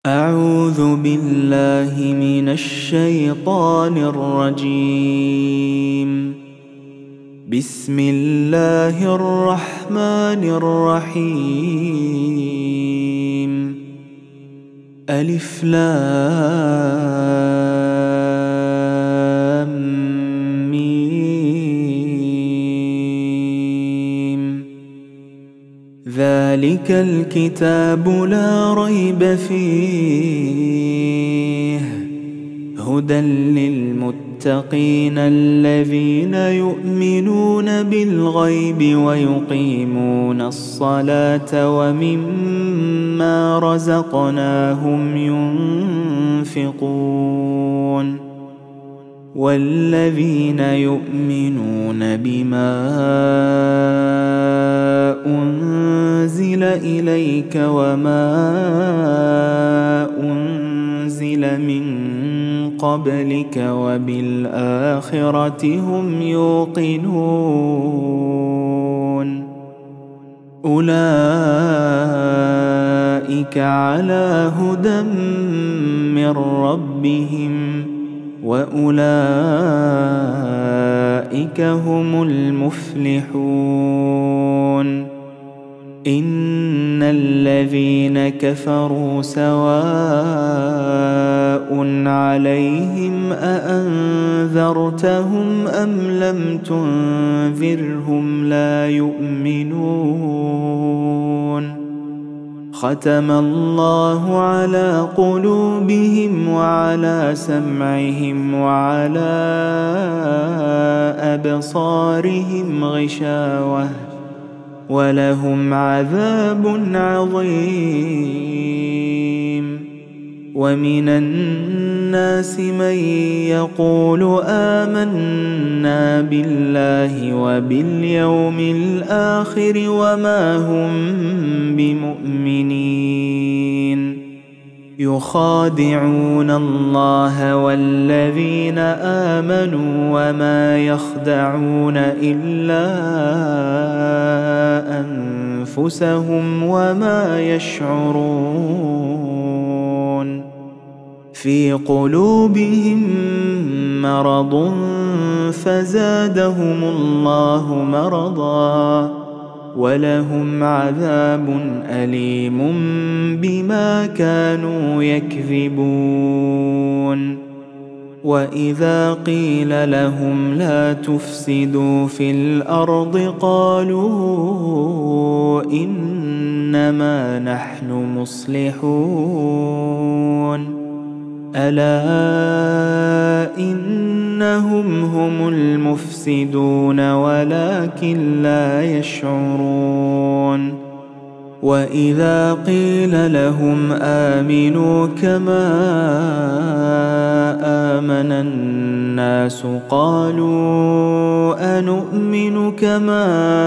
أعوذ بالله من الشيطان الرجيم. بسم الله الرحمن الرحيم. ألف لام ميم. ذلك الكتاب لا ريب فيه هدى للمتقين الذين يؤمنون بالغيب ويقيمون الصلاة ومما رزقناهم ينفقون والذين يؤمنون بما أنزل إليك وما أنزل من قبلك وبالآخرة هم يوقنون أولئك على هدى من ربهم وأولئك هم المفلحون. إن الذين كفروا سواء عليهم أأنذرتهم أم لم تنذرهم لا يؤمنون. ختم الله على قلوبهم وعلى سمعهم وعلى أبصارهم غشاوة ولهم عذاب عظيم. ومن الناس من يقول آمنا بالله وباليوم الآخر وما هم بمؤمنين. يخادعون الله والذين آمنوا وما يخدعون إلا أنفسهم وما يشعرون. في قلوبهم مرض فزادهم الله مرضا ولهم عذاب أليم بما كانوا يكذبون. وإذا قيل لهم لا تفسدوا في الأرض قالوا إنما نحن مصلحون. ألا إنهم هم المفسدون ولكن لا يشعرون. وإذا قيل لهم آمنوا كما آمن الناس قالوا أنؤمن كما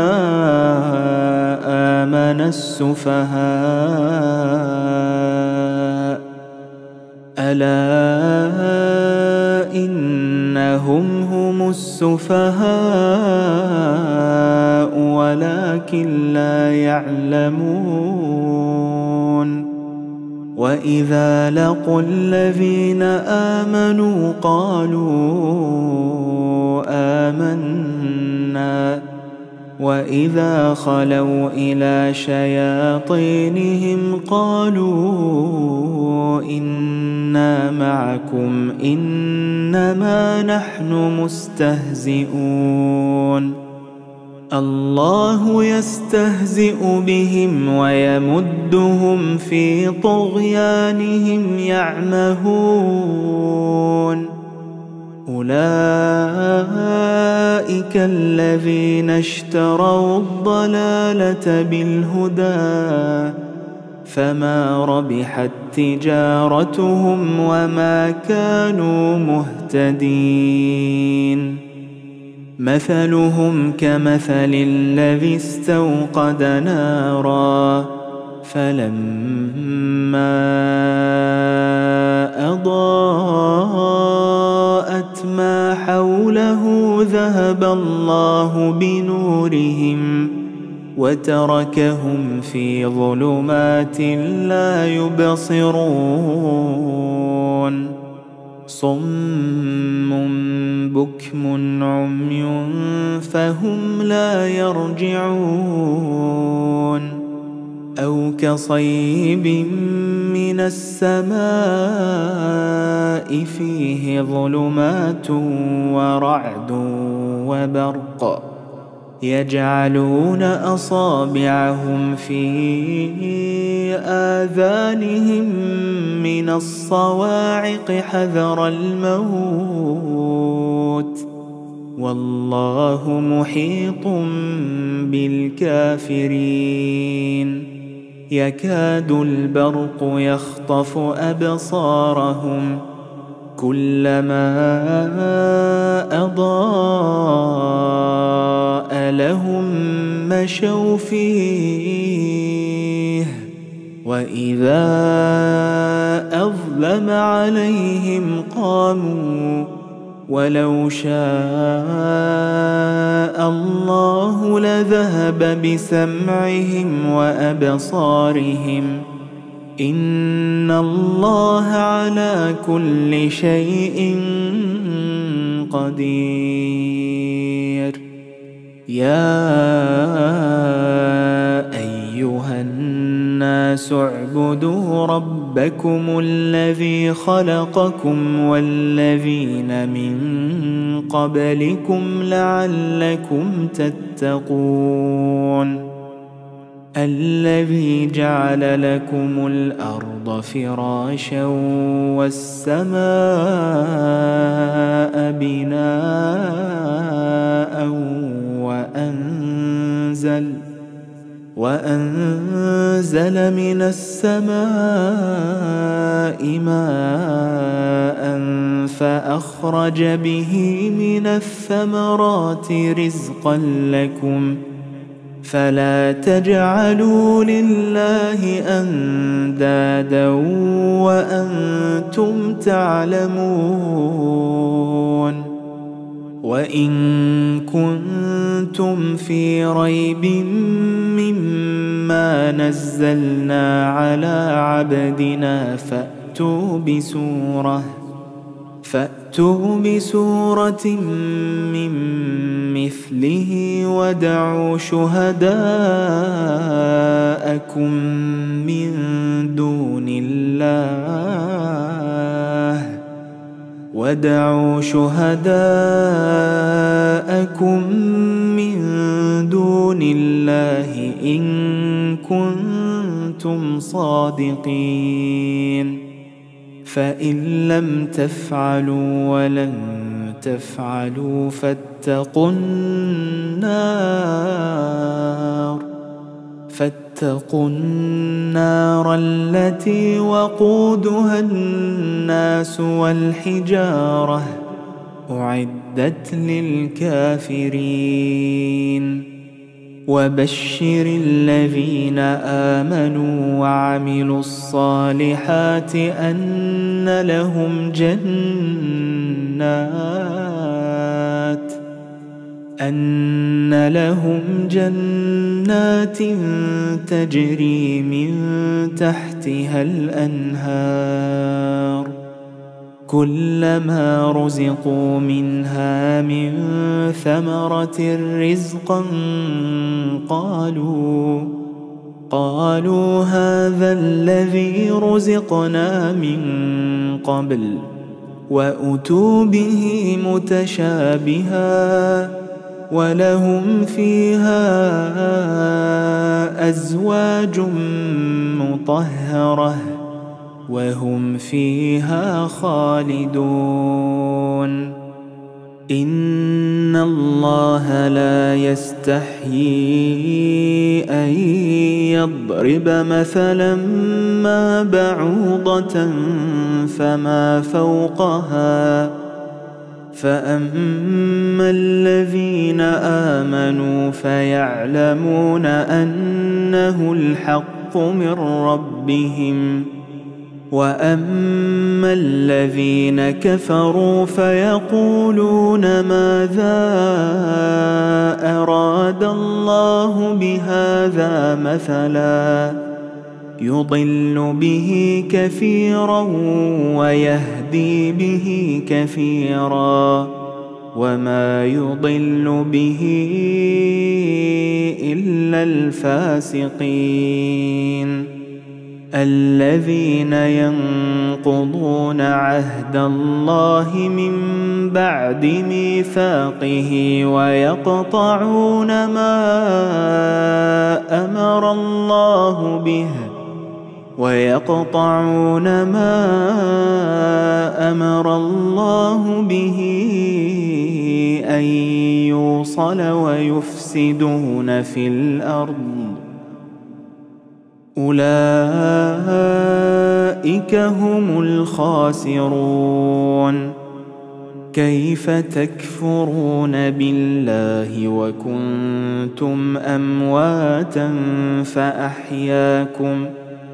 آمن السفهاء. ألا إنهم هم السفهاء ولكن لا يعلمون. وإذا لقوا الذين آمنوا قالوا آمنا وإذا خلوا إلى شياطينهم قالوا إنا معكم إنما نحن مستهزئون. الله يستهزئ بهم ويمدهم في طغيانهم يعمهون. أولئك الذين اشتروا الضلالة بالهدى فما ربحت تجارتهم وما كانوا مهتدين. مثلهم كمثل الذي استوقد نارا فلما أضاءت ما حوله ذهب الله بنورهم وتركهم في ظلمات لا يبصرون صم بكم عمي فهم لا يرجعون أو كصيب من السماء فيه ظلمات ورعد وبرق يجعلون أصابعهم في آذانهم من الصواعق حذر الموت والله محيط بالكافرين يكاد البرق يخطف أبصارهم كلما أضاء لهم مشوا فيه وإذا أظلم عليهم قاموا ولو شاء الله لذهب بسمعهم وأبصارهم إن الله على كل شيء قدير يا أيها الناس اعبدوا ربكم الذي خلقكم والذين من قبلكم لعلكم تتقون الذي جعل لكم الأرض فراشا والسماء بناء وأنزل من السماء ماء فأخرج به من الثمرات رزقا لكم فلا تجعلوا لله أندادا وأنتم تعلمون وإن كنتم في ريب مما نزلنا على عبدنا فأتوا بسورة من مثله وادعوا شهداءكم من دون الله إن كنتم صادقين فإن لم تفعلوا ولن تفعلوا فاتقوا النار التي وقودها الناس والحجارة أعدت للكافرين وبشر الذين آمنوا وعملوا الصالحات أن لهم جنات تجري من تحتها الأنهار كلما رزقوا منها من ثمرة رزقا قالوا هذا الذي رزقنا من قبل وأتوا به متشابها ولهم فيها أزواج مطهرة وهم فيها خالدون إن الله لا يستحيي أن يضرب مثلا ما بعوضة فما فوقها فأما الذين آمنوا فيعلمون أنه الحق من ربهم وأما الذين كفروا فيقولون ماذا أراد الله بهذا مثلا يضل به كثيرا ويهدي به كثيرا وما يضل به إلا الفاسقين الذين ينقضون عهد الله من بعد ميثاقه ويقطعون ما أمر الله به أن يوصل ويفسدون في الأرض أولئك هم الخاسرون كيف تكفرون بالله وكنتم أمواتا فأحياكم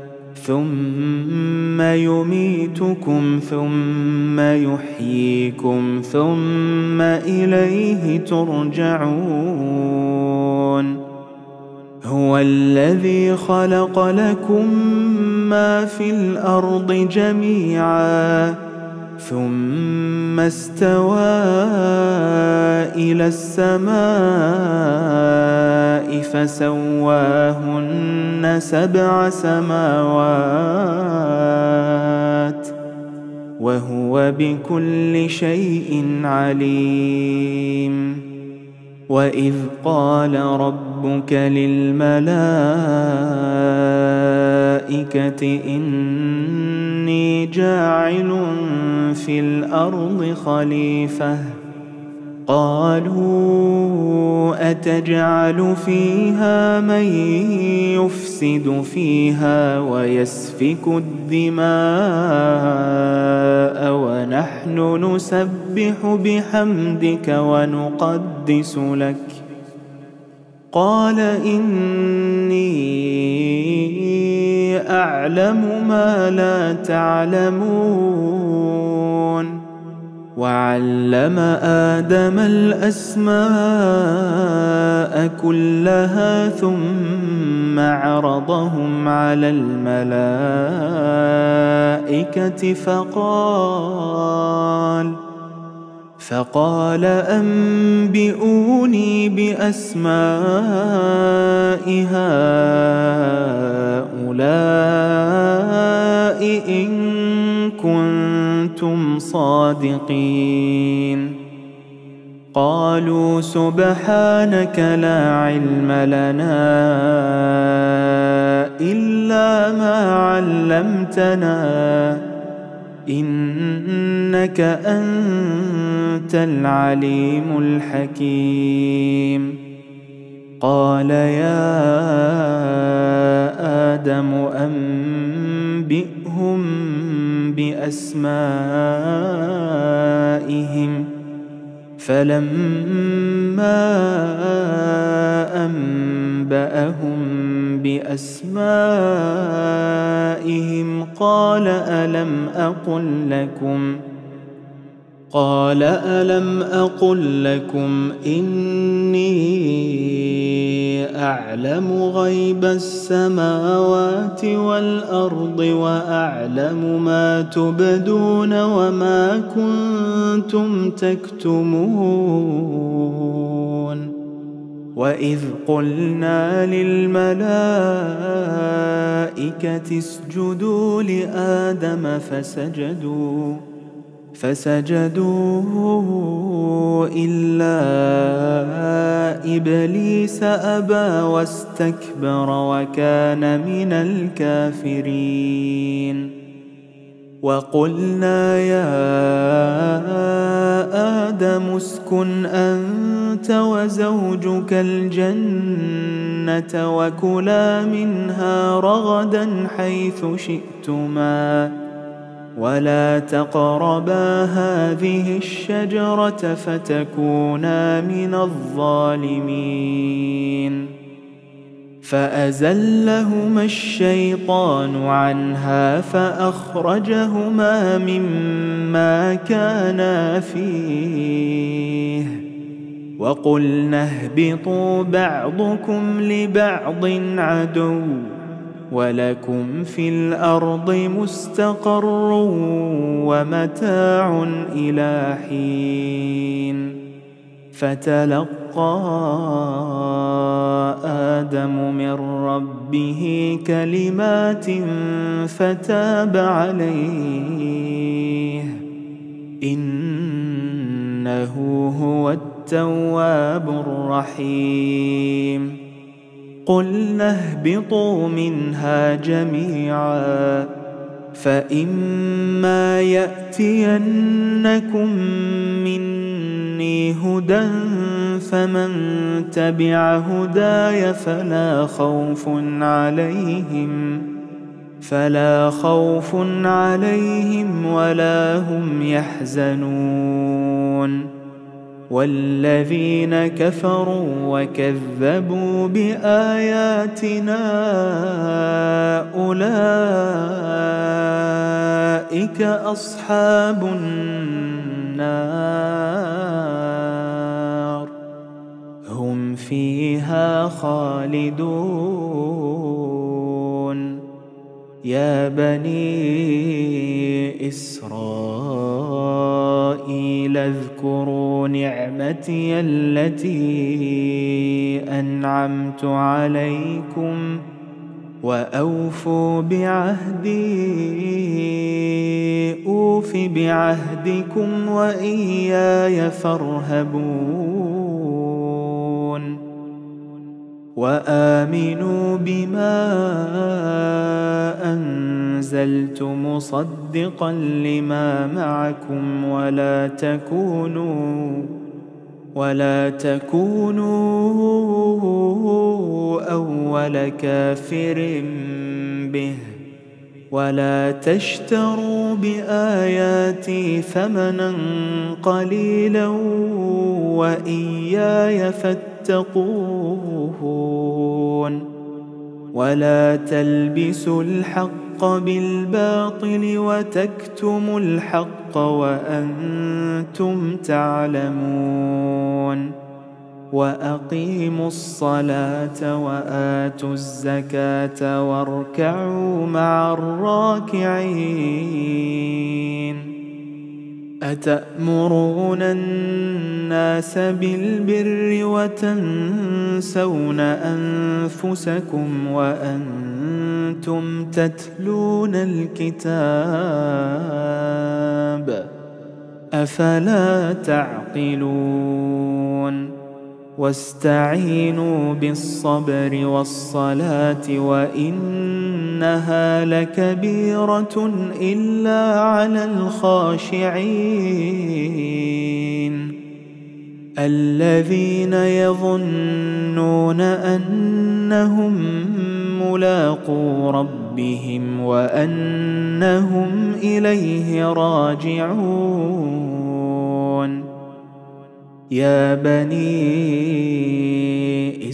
ثم يميتكم ثم يحييكم ثم إليه ترجعون هو الذي خلق لكم ما في الأرض جميعا ثم استوى إلى السماء فسواهن 7 سماوات وهو بكل شيء عليم وإذ قال ربك للملائكة إني جاعل في الأرض خليفة قالوا أتجعل فيها من يفسد فيها ويسفك الدماء ونحن نسبح بحمدك ونقدس لك قال إني أعلم ما لا تعلمون وعلم آدم الأسماء كلها ثم عرضهم على الملائكة فقال أنبئوني بأسماء هؤلاء إن كنتم صادقين قالوا سبحانك لا علم لنا إلا ما علمتنا إنك أنت العليم الحكيم قال يا آدم أنبئهم بأسمائهم فلما أنبأهم بأسمائهم قال ألم أقل لكم إني أعلم غيب السماوات والأرض وأعلم ما تبدون وما كنتم تكتمون وإذ قلنا للملائكة اسجدوا لآدم فسجدوا إلا إبليس أبى واستكبر وكان من الكافرين وقلنا يا آدم اسكن أنت وزوجك الجنة وكلا منها رغدا حيث شئتما ولا تقربا هذه الشجرة فتكونا من الظالمين فأزلهما الشيطان عنها فأخرجهما مما كانا فيه وقلنا اهبطوا بعضكم لبعض عدو ولكم في الأرض مستقر ومتاع إلى حين فتلقى آدم من ربه كلمات فتاب عليه إنه هو التواب الرحيم قلنا اهبطوا منها جميعا فإما يأتينكم مني هدى فمن تبع هداي فلا خوف عليهم ولا هم يحزنون والذين كفروا وكذبوا بآياتنا أولئك أصحاب النار هم فيها خالدون يا بني إسرائيل اذكروا نعمتي التي أنعمت عليكم وأوفوا بعهدي أوف بعهدكم وإياي فارهبون وآمنوا بما أنزلت مصدقا لما معكم ولا تكونوا أول كافر به ولا تشتروا بآياتي ثمنا قليلا وإياي فاتقون ولا تلبسوا الحق بالباطل وتكتموا الحق وأنتم تعلمون وأقيموا الصلاة وآتوا الزكاة واركعوا مع الراكعين أتأمرون الناس بالبر وتنسون أنفسكم وأنتم تتلون الكتاب أفلا تعقلون واستعينوا بالصبر والصلاة وإنها لكبيرة إلا على الخاشعين الذين يظنون أنهم ملاقو ربهم وأنهم إليه راجعون يا بني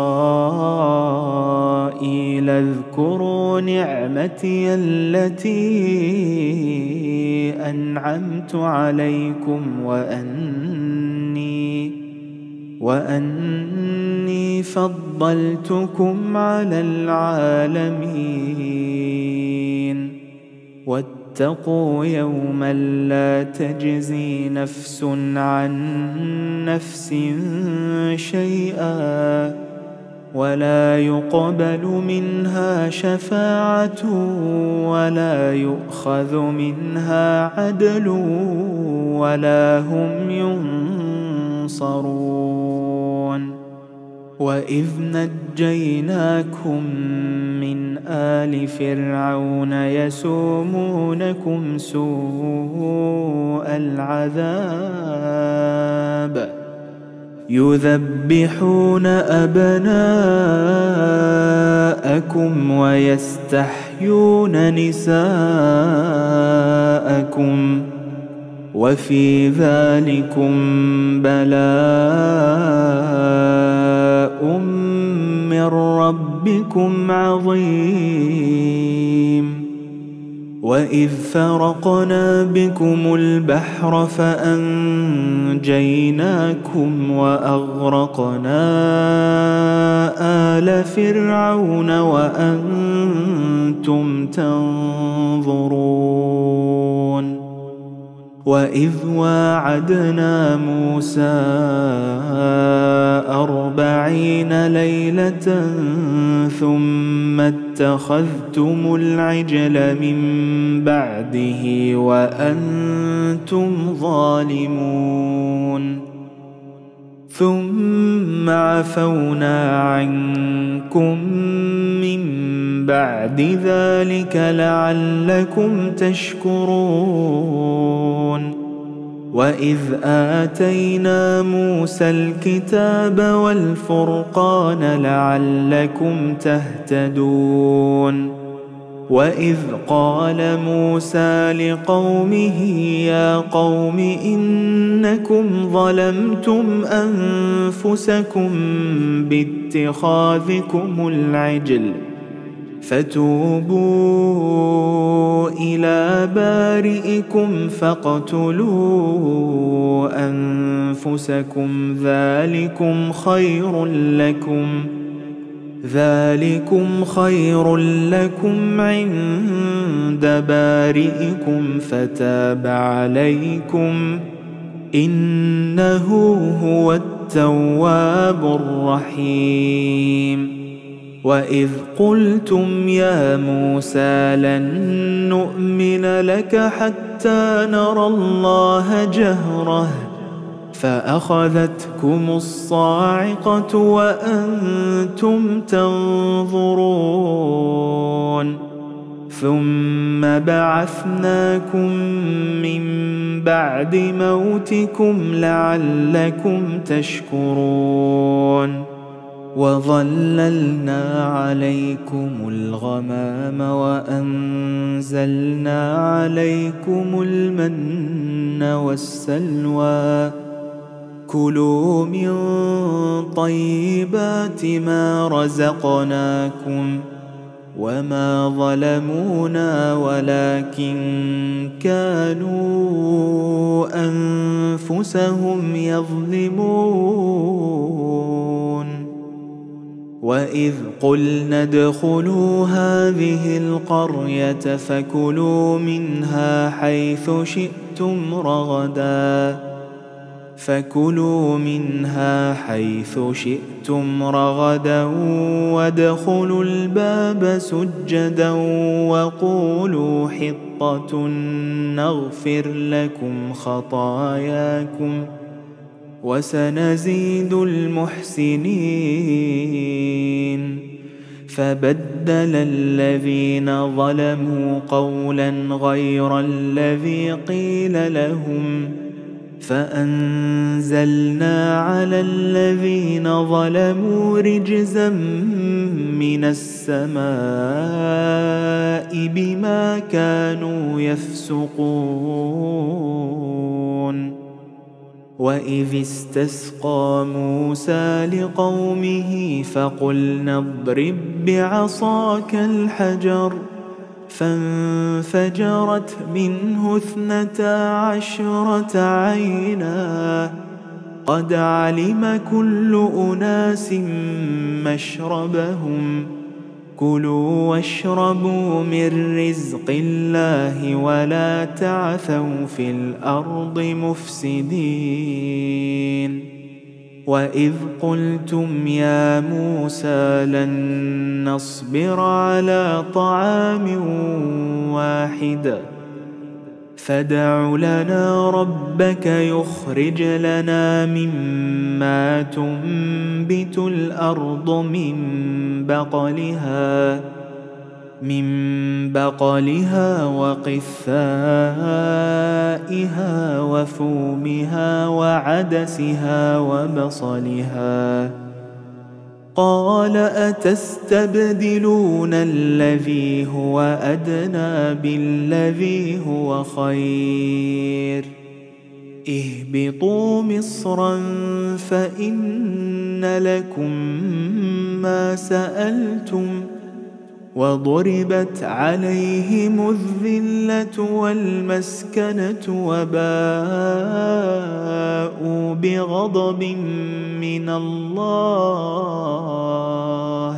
إسرائيل اذكروا نعمتي التي أنعمت عليكم وأني فضلتكم على العالمين واتقوا يوما لا تجزي نفس عن نفس شيئا ولا يقبل منها شفاعة ولا يؤخذ منها عدل ولا هم ينصرون وإذ نجيناكم من آل فرعون يسومونكم سوء العذاب يذبحون أبناءكم ويستحيون نساءكم وفي ذلكم بلاء من ربكم ربكم عظيم. وإذ فرقنا بكم البحر فأنجيناكم وأغرقنا آل فرعون وأنتم تنظرون. وإذ واعدنا موسى 40 ليلة ثم اتخذتم العجل من بعده وأنتم ظالمون. ثم عفونا عنكم من بعد ذلك لعلكم تشكرون. وإذ آتينا موسى الكتاب والفرقان لعلكم تهتدون. وإذ قال موسى لقومه يا قوم إنكم ظلمتم أنفسكم باتخاذكم العجل فتوبوا إلى بارئكم فاقتلوا أنفسكم ذلكم خير لكم عند بارئكم فتاب عليكم إنه هو التواب الرحيم. وإذ قلتم يا موسى لن نؤمن لك حتى نرى الله جهرة فأخذتكم الصاعقة وأنتم تنظرون. ثم بعثناكم من بعد موتكم لعلكم تشكرون. وظللنا عليكم الغمام وأنزلنا عليكم المن والسلوى كلوا من طيبات ما رزقناكم وما ظلمونا ولكن كانوا أنفسهم يظلمون. وإذ قلنا ادخلوا هذه القرية فكلوا منها حيث شئتم رغدا وادخلوا الباب سجدا وقولوا حطة نغفر لكم خطاياكم وسنزيد المحسنين. فبدل الذين ظلموا قولا غير الذي قيل لهم فأنزلنا على الذين ظلموا رجزا من السماء بما كانوا يفسقون. وإذ استسقى موسى لقومه فقلنا اضرب بعصاك الحجر فانفجرت منه 12 عينا قد علم كل أناس مشربهم كلوا واشربوا من رزق الله ولا تعثوا في الأرض مفسدين. وإذ قلتم يا موسى لن نصبر على طعام واحد فادع لنا ربك يخرج لنا مما تنبت الأرض من بقلها وقثائها وفومها وعدسها وبصلها قال أتستبدلون الذي هو أدنى بالذي هو خير اهبطوا مصرا فإن لكم ما سألتم وضربت عليهم الذلة والمسكنة وباءوا بغضب من الله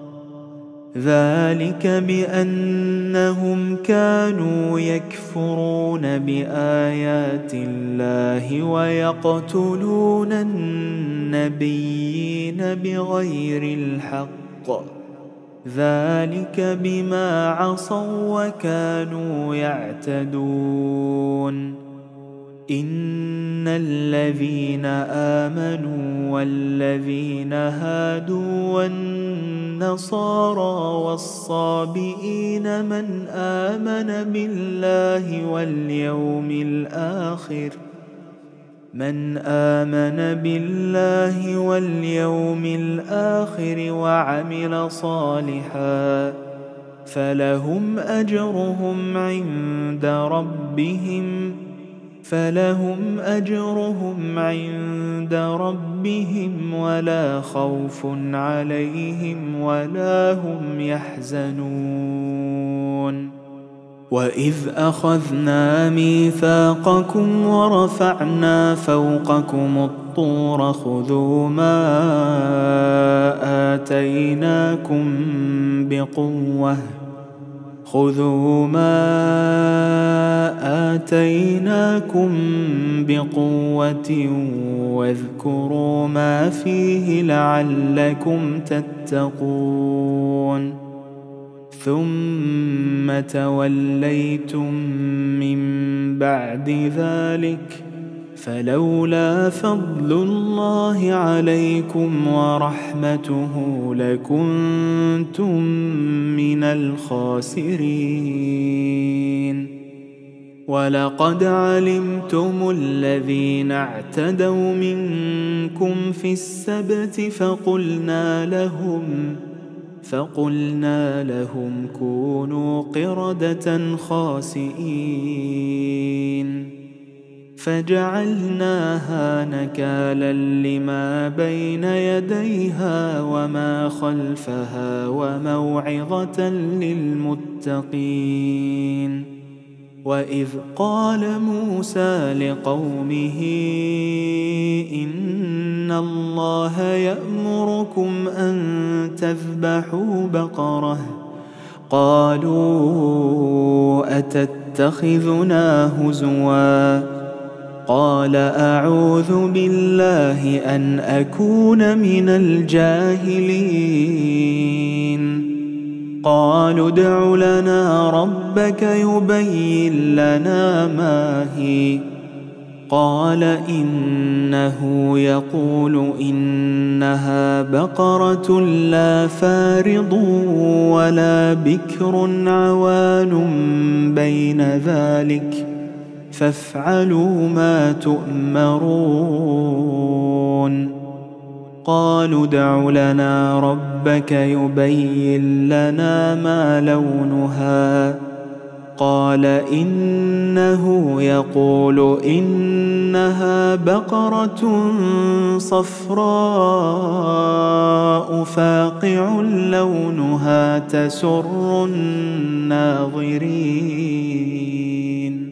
ذلك بأنهم كانوا يكفرون بآيات الله ويقتلون النبيين بغير الحق ذلك بما عصوا وكانوا يعتدون إن الذين آمنوا والذين هادوا والنصارى والصابئين من آمن بالله واليوم الآخر وعمل صالحا فلهم أجرهم عند ربهم ولا خوف عليهم ولا هم يحزنون وإذ أخذنا ميثاقكم ورفعنا فوقكم الطور خذوا ما آتيناكم بقوة واذكروا ما فيه لعلكم تتقون ثم توليتم من بعد ذلك فلولا فضل الله عليكم ورحمته لكنتم من الخاسرين ولقد علمتم الذين اعتدوا منكم في السبت فقلنا لهم كونوا قردة خاسئين فجعلناها نكالا لما بين يديها وما خلفها وموعظة للمتقين وإذ قال موسى لقومه إن الله يأمركم أن تذبحوا بقرة قالوا أتتخذنا هزوا قال أعوذ بالله أن أكون من الجاهلين قالوا ادع لنا ربك يبين لنا ما هي قال إنه يقول إنها بقرة لا فارض ولا بكر عوان بين ذلك فافعلوا ما تؤمرون قالوا ادع لنا ربك يبين لنا ما لونها قال إنه يقول إنها بقرة صفراء فاقع لونها تسر الناظرين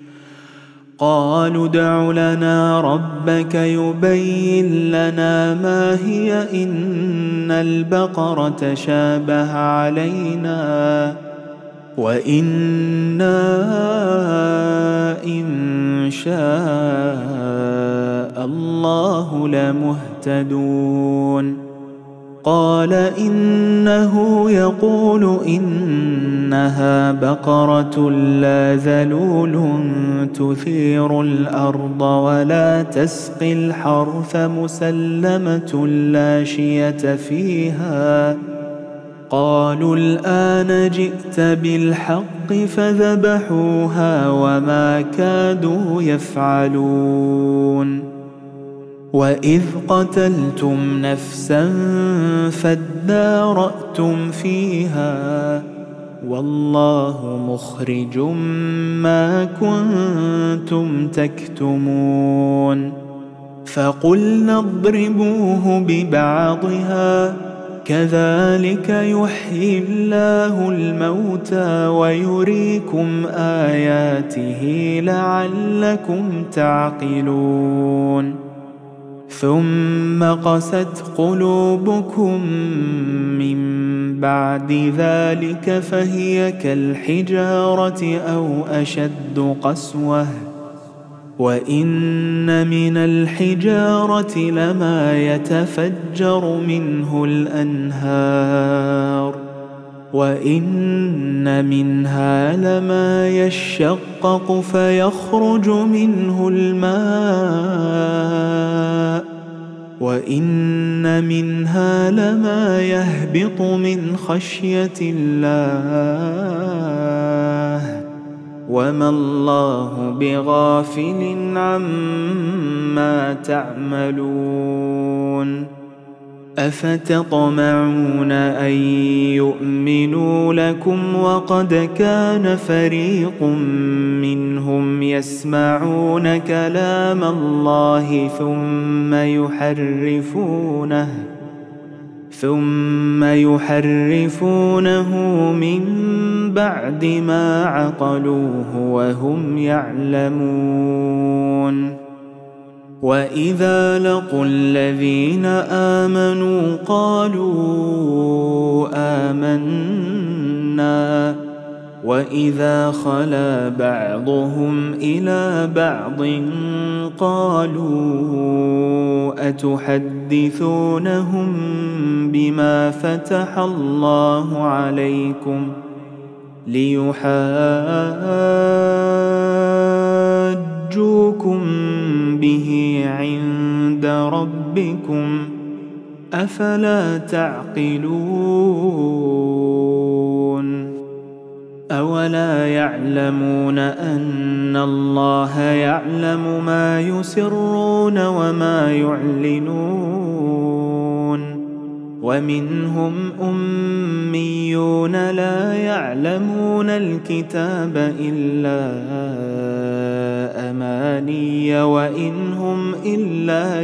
قالوا ادع لنا ربك يبين لنا ما هي إن البقرة شابه علينا وإنا إن شاء الله لمهتدون قال إنه يقول إنها بقرة لا ذلول تثير الأرض ولا تسقي الحرث مسلمة لا شية فيها قالوا الآن جئت بالحق فذبحوها وما كادوا يفعلون وإذ قتلتم نفسا فادارأتم فيها والله مخرج ما كنتم تكتمون فقلنا اضربوه ببعضها كذلك يحيي الله الموتى ويريكم آياته لعلكم تعقلون ثم قست قلوبكم من بعد ذلك فهي كالحجارة أو أشد قسوة وإن من الحجارة لما يتفجر منه الأنهار وإن منها لما يشقق فيخرج منه الماء وإن منها لما يهبط من خشية الله وما الله بغافل عما تعملون أفتطمعون أن يؤمنوا لكم وقد كان فريق منهم يسمعون كلام الله ثم يحرفونه من بعد ما عقلوه وهم يعلمون وإذا لقوا الذين آمنوا قالوا آمنا وإذا خلا بعضهم إلى بعض قالوا أتحدثونهم بما فتح الله عليكم ليحاجوكم به عند ربكم أفلا تعقلون أولا يعلمون أن الله يعلم ما يسرون وما يعلنون ومنهم أميون لا يعلمون الكتاب إلا أماني وإن هم إلا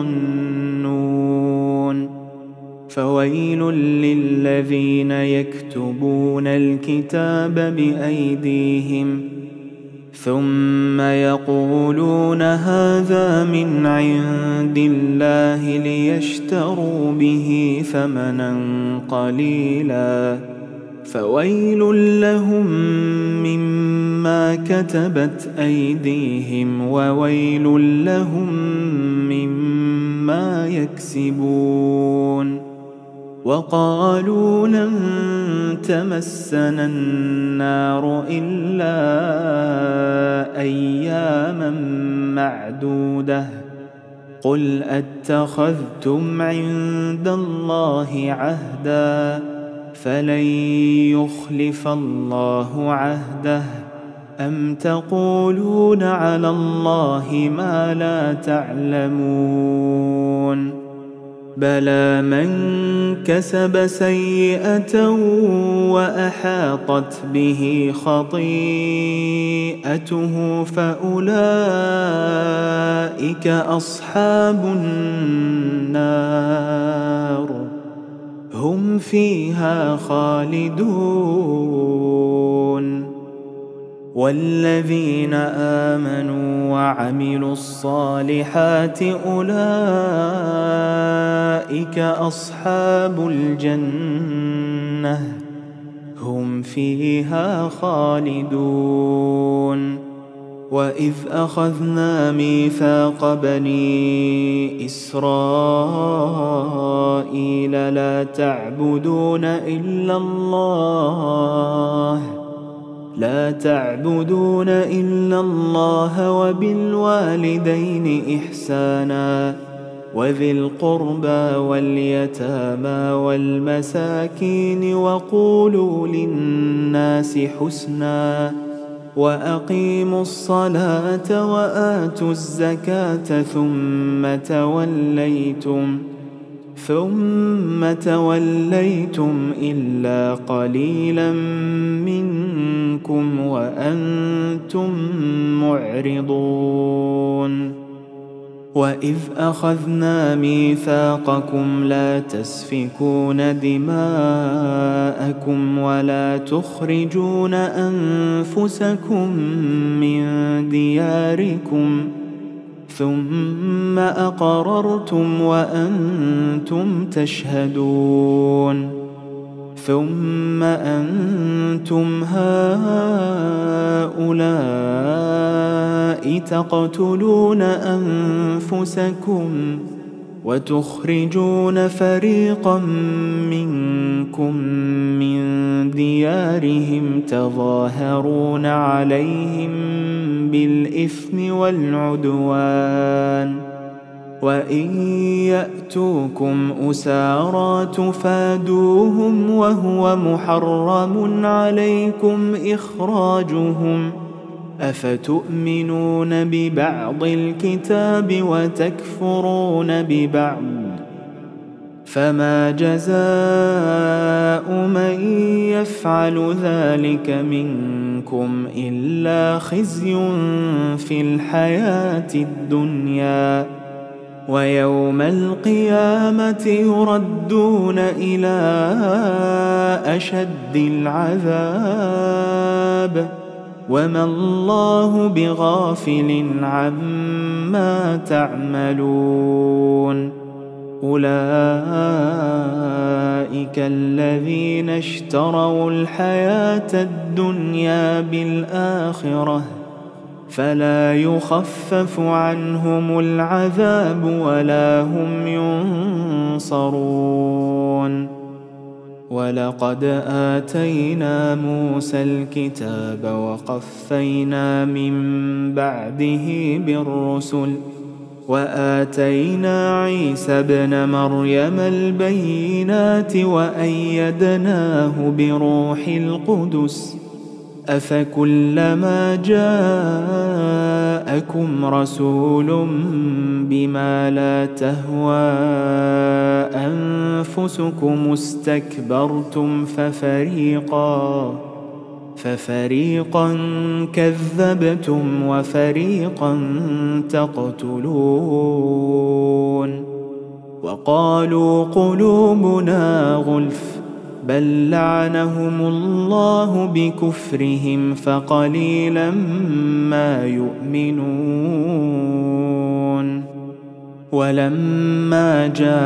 يظنون فويل للذين يكتبون الكتاب بأيديهم ثم يقولون هذا من عند الله ليشتروا به ثمنا قليلا فويل لهم مما كتبت أيديهم وويل لهم مما يكسبون وقالوا لن تمسنا النار إلا أياما معدودة قل أتخذتم عند الله عهدا فلن يخلف الله عهده أم تقولون على الله ما لا تعلمون بلى من كسب سيئة وأحاطت به خطيئته فأولئك أصحاب النار هم فيها خالدون والذين آمنوا وعملوا الصالحات أولئك أصحاب الجنة هم فيها خالدون وإذ أخذنا ميثاق بني إسرائيل لا تعبدون إلا الله وبالوالدين إحسانا وذي القربى واليتامى والمساكين وقولوا للناس حسنا وأقيموا الصلاة وآتوا الزكاة ثم ثم توليتم إلا قليلا منكم وأنتم معرضون وإذ أخذنا ميثاقكم لا تسفكون دماءكم ولا تخرجون أنفسكم من دياركم ثم أقررتم وأنتم تشهدون ثم أنتم هؤلاء تقتلون أنفسكم وتخرجون فريقا منكم من ديارهم تظاهرون عليهم بالإثم والعدوان وإن يأتوكم أسارى تفادوهم وهو محرم عليكم إخراجهم أفتؤمنون ببعض الكتاب وتكفرون ببعض فما جزاء من يفعل ذلك منكم إلا خزي في الحياة الدنيا ويوم القيامة يردون إلى أشد العذاب وما الله بغافل عما تعملون أولئك الذين اشتروا الحياة الدنيا بالآخرة فلا يخفف عنهم العذاب ولا هم ينصرون ولقد آتينا موسى الكتاب وقفينا من بعده بالرسل وآتينا عيسى ابن مريم البينات وأيدناه بروح القدس أفكلما جاءكم رسول بما لا تهوى أنفسكم استكبرتم ففريقا كذبتم وفريقا تقتلون وقالوا قلوبنا غلف بل لعنهم الله بكفرهم فقليلا ما يؤمنون ولما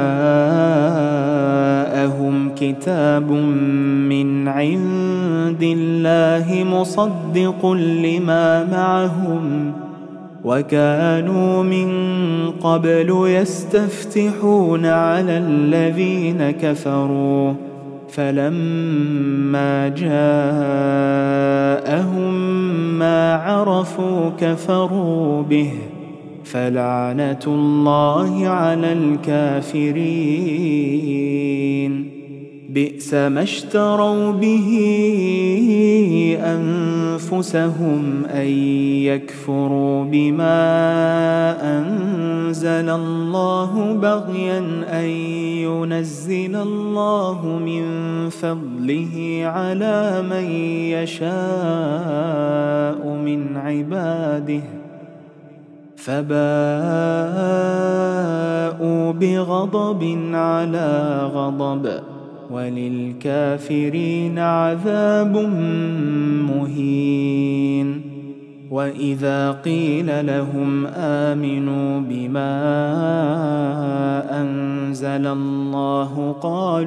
جاءهم كتاب من عند الله مصدق لما معهم وكانوا من قبل يستفتحون على الذين كفروا فلما جاءهم ما عرفوا كفروا به فلعنة الله على الكافرين بئس ما اشتروا به أنفسهم أن يكفروا بما أنزل الله بغيا أن ينزل الله من فضله على من يشاء من عباده فباءوا بغضب على غضب وللكافرين عذاب مهين وإذا قيل لهم آمنوا بما أنزل الله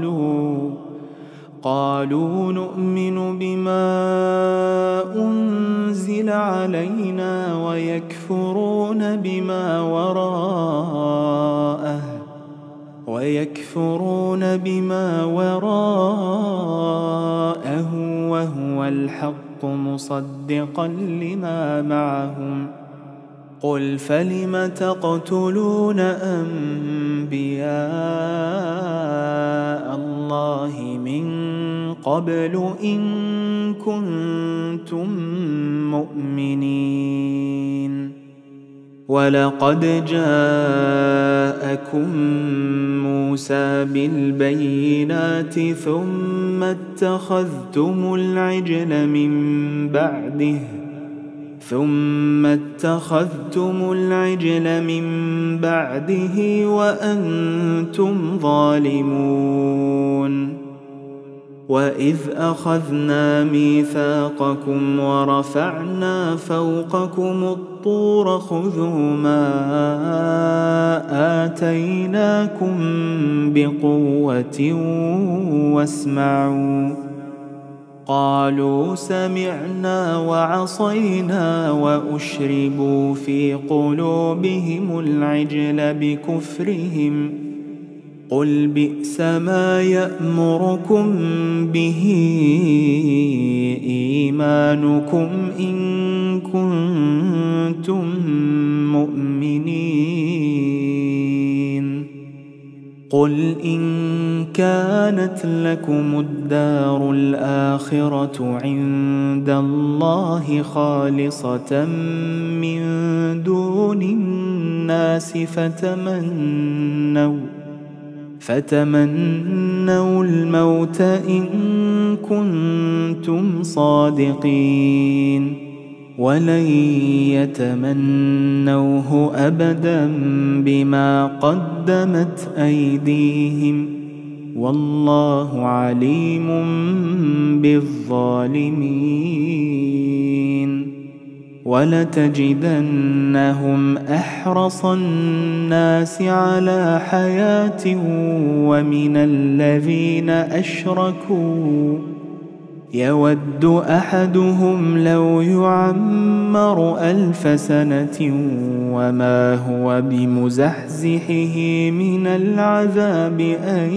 قالوا نؤمن بما أنزل علينا ويكفرون بما وراءه وهو الحق مصدقا لما معهم قل فلم تقتلون أنبياء الله من قبل إن كنتم مؤمنين ولقد جاءكم موسى بالبينات ثم اتخذتم العجل من بعده وأنتم ظالمون. وإذ أخذنا ميثاقكم ورفعنا فوقكم الطور خذوا ما آتيناكم بقوة واسمعوا. قالوا سمعنا وعصينا وأشربوا في قلوبهم العجل بكفرهم. قل بئس ما يأمركم به إيمانكم إن كنتم مؤمنين. قل إن كانت لكم الدار الآخرة عند الله خالصة من دون الناس فتمنوا الموت إن كنتم صادقين ولن يتمنوه أبدا بما قدمت أيديهم والله عليم بالظالمين. ولتجدنهم أحرص الناس على حياة ومن الذين أشركوا يود أحدهم لو يعمر 1000 سنة وما هو بمزحزحه من العذاب أن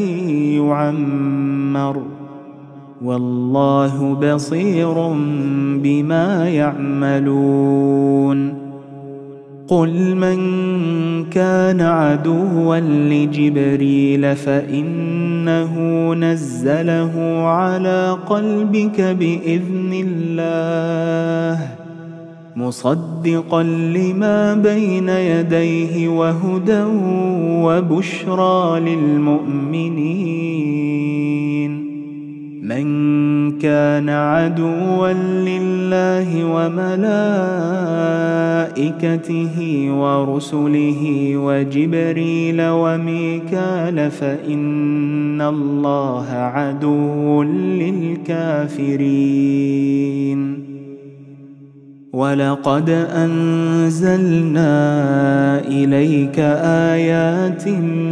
يعمر والله بصير بما يعملون. قل من كان عدوا لجبريل فإنه نزله على قلبك بإذن الله مصدقا لما بين يديه وهدى وبشرى للمؤمنين. من كان عدوا لله وملائكته ورسله وجبريل وميكال فإن الله عدو للكافرين. ولقد أنزلنا إليك آيات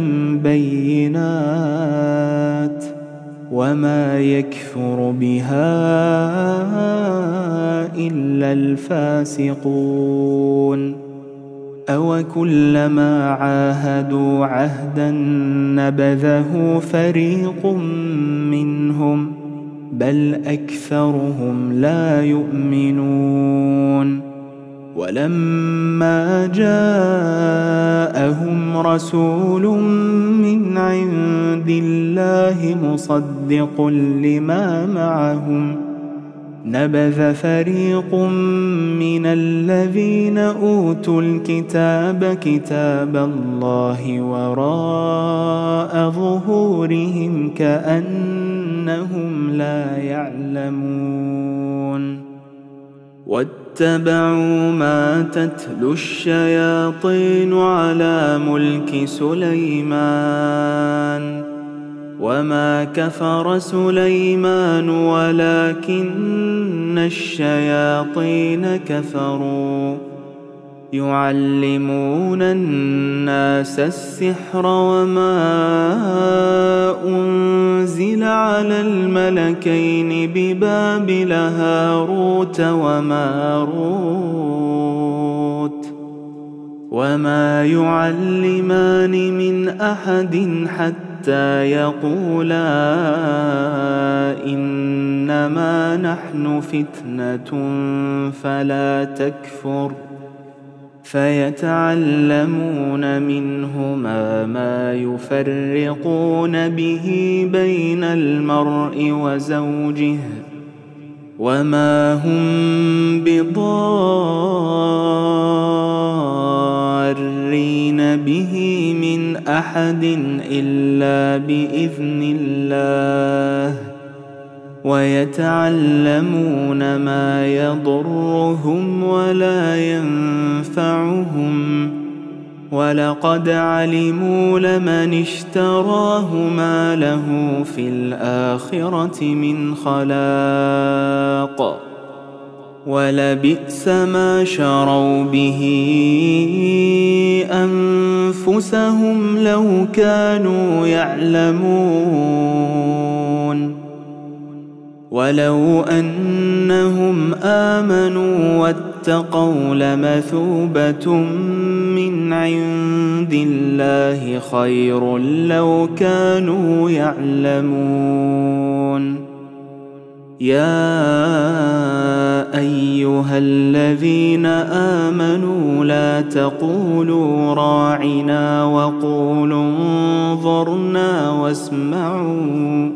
بينات وما يكفر بها إلا الفاسقون. أوكلما عاهدوا عهدا نبذه فريق منهم بل أكثرهم لا يؤمنون. ولما جاءهم رسول من عند الله مصدق لما معهم نبذ فريق من الذين أوتوا الكتاب كتاب الله وراء ظهورهم كأنهم لا يعلمون. واتبعوا ما تتلو الشياطين على ملك سليمان وما كفر سليمان ولكن الشياطين كفروا يعلمون الناس السحر وما أنزل على الملكين ببابل هاروت وماروت وما يعلمان من أحد حتى يقولا إنما نحن فتنة فلا تكفر فيتعلمون منهما ما يفرقون به بين المرء وزوجه وما هم بضارين أحد إلا بإذن الله ويتعلمون ما يضرهم ولا ينفعهم ولقد علموا لمن اشتراه ما له في الآخرة من خلاق ولبئس ما شروا به أنفسهم لو كانوا يعلمون ولو أنهم آمنوا واتقوا لمثوبة من عند الله خير لو كانوا يعلمون يا أيها الذين آمنوا لا تقولوا راعنا وقولوا انظرنا واسمعوا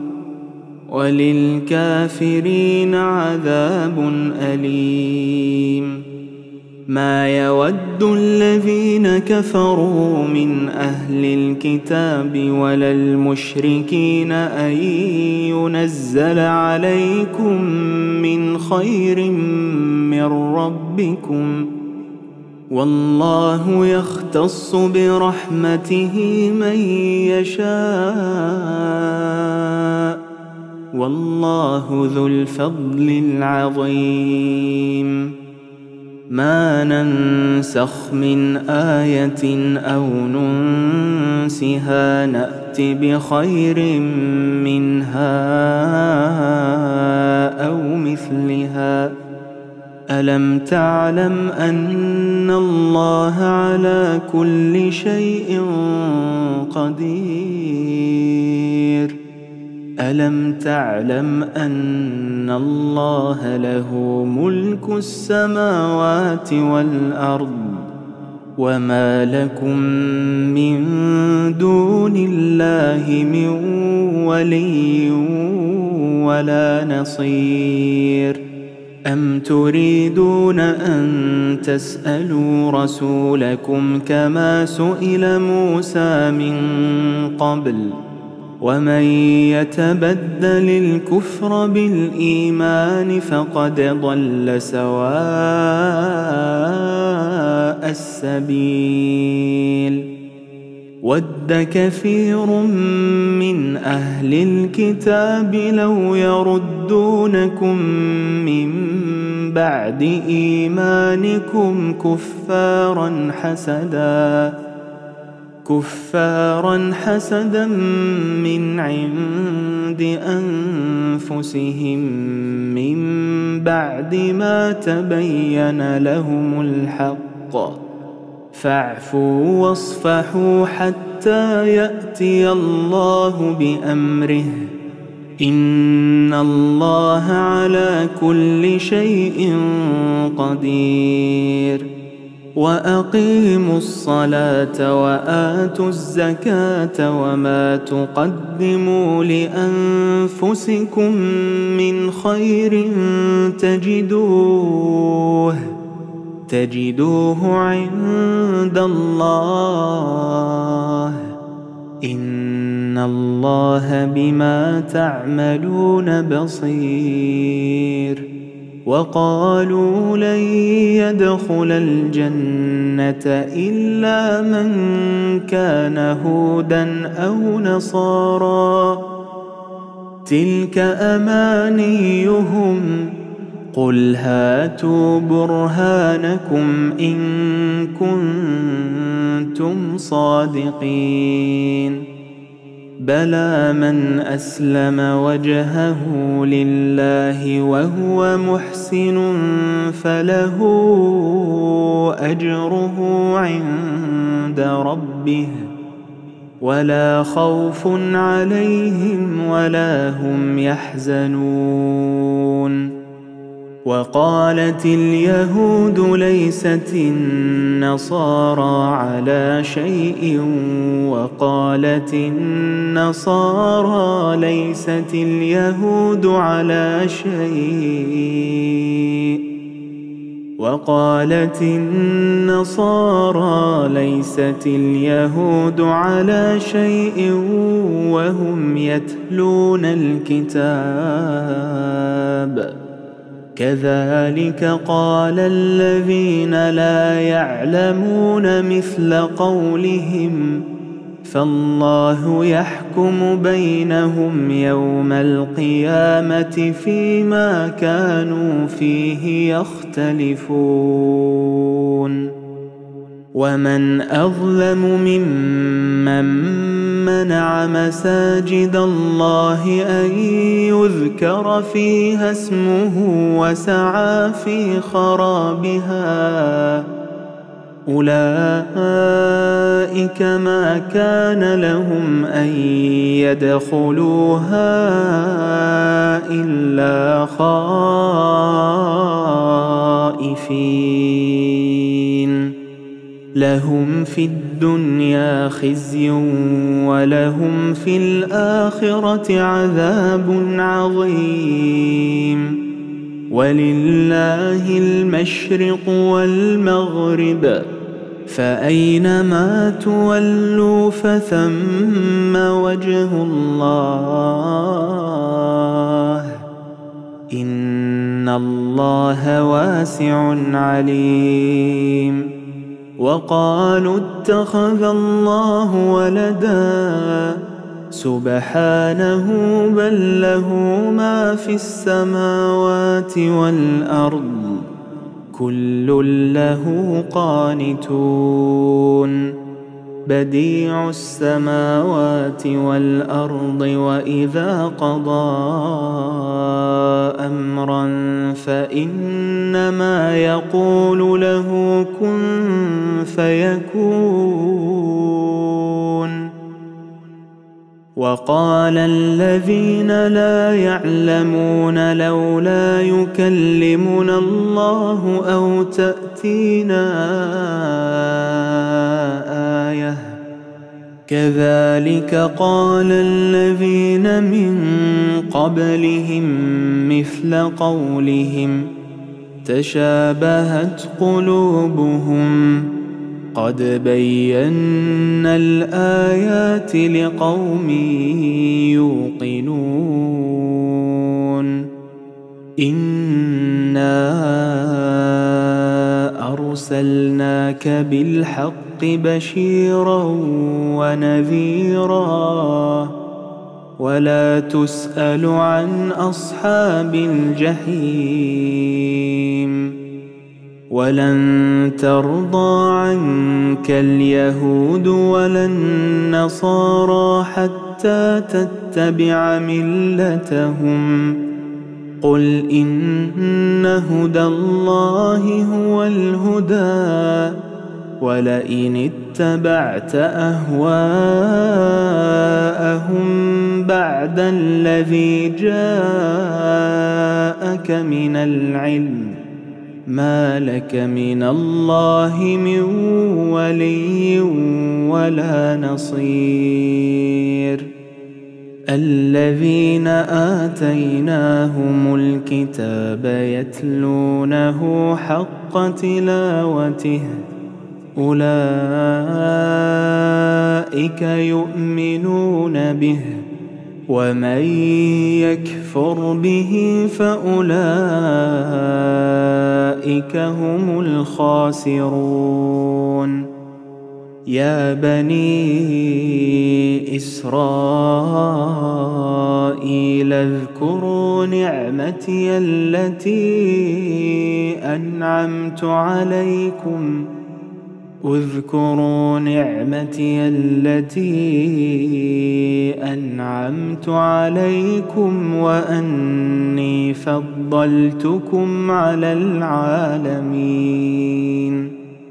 وللكافرين عذاب أليم ما يود الذين كفروا من أهل الكتاب ولا المشركين أن ينزل عليكم من خير من ربكم والله يختص برحمته من يشاء والله ذو الفضل العظيم ما ننسخ من آية أو ننسها نأت بخير منها أو مثلها ألم تعلم أن الله على كل شيء قدير ألم تعلم أن الله له ملك السماوات والأرض وما لكم من دون الله من ولي ولا نصير أم تريدون أن تسألوا رسولكم كما سئل موسى من قبل ومن يتبدل الكفر بالإيمان فقد ضل سواء السبيل ود كثير من أهل الكتاب لو يردونكم من بعد إيمانكم كفارا حسدا من عند أنفسهم من بعد ما تبين لهم الحق فاعفوا واصفحوا حتى يأتي الله بأمره إن الله على كل شيء قدير وأقيموا الصلاة وآتوا الزكاة وما تقدموا لأنفسكم من خير تجدوه عند الله إن الله بما تعملون بصير وقالوا لن يدخل الجنة إلا من كان هودا أو نصارى تلك أمانيهم قل هاتوا برهانكم إن كنتم صادقين بلى من أسلم وجهه لله وهو محسن فله أجره عند ربه ولا خوف عليهم ولا هم يحزنون وقالت اليهود ليست النصارى على شيء وقالت النصارى ليست اليهود على شيء وقالت النصارى ليست اليهود على شيء وهم يتلون الكتاب كذلك قال الذين لا يعلمون مثل قولهم فالله يحكم بينهم يوم القيامة فيما كانوا فيه يختلفون ومن أظلم ممن منع مساجد الله أن يذكر فيها اسمه وسعى في خرابها أولئك ما كان لهم أن يدخلوها إلا خائفين لهم في الدنيا خزي ولهم في الآخرة عذاب عظيم ولله المشرق والمغرب فأينما تولوا فثم وجه الله إن الله واسع عليم وقالوا اتخذ الله ولدا سبحانه بل له ما في السماوات والأرض كل له قانتون بديع السماوات والأرض وإذا قضى أمرا فإنما يقول له كن فيكون وقال الذين لا يعلمون لولا يكلمنا الله أو تأتينا آية كذلك قال الذين من قبلهم مثل قولهم تشابهت قلوبهم قد بينا الآيات لقوم يوقنون إنا أرسلناك بالحق بشيرا ونذيرا ولا تسأل عن أصحاب الجحيم ولن ترضى عنك اليهود ولا النصارى حتى تتبع ملتهم قل إن هدى الله هو الهدى ولئن اتبعت أهواءهم بعد الذي جاءك من العلم ما لك من الله من ولي ولا نصير الذين آتيناهم الكتاب يتلونه حق تلاوته أولئك يؤمنون به ومن يكفر به فأولئك هم الخاسرون يا بني إسرائيل اذكروا نعمتي التي أنعمت عليكم اذكروا نعمتي التي أنعمت عليكم وأني فضلتكم على العالمين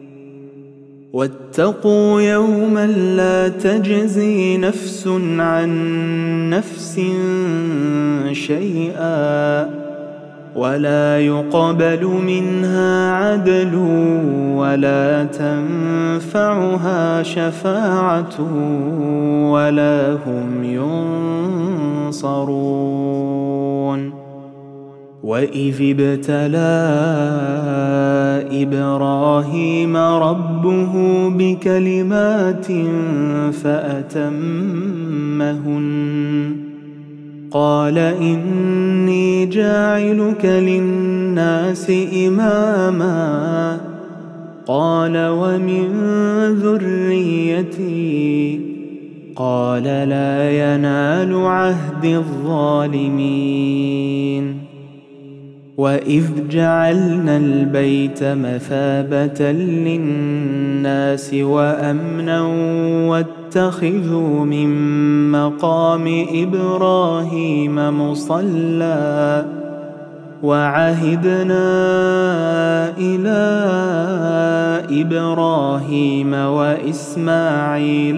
واتقوا يوما لا تجزي نفس عن نفس شيئا ولا يقبل منها عدل ولا تنفعها شفاعة ولا هم ينصرون وإذ ابتلى إبراهيم ربه بكلمات فأتمهن قال إني جاعلك للناس إماما قال ومن ذريتي قال لا ينال عهد الظالمين وإذ جعلنا البيت مثابة للناس وأمنا واتخذوا من مقام إبراهيم مصلى وعهدنا إلى إبراهيم وإسماعيل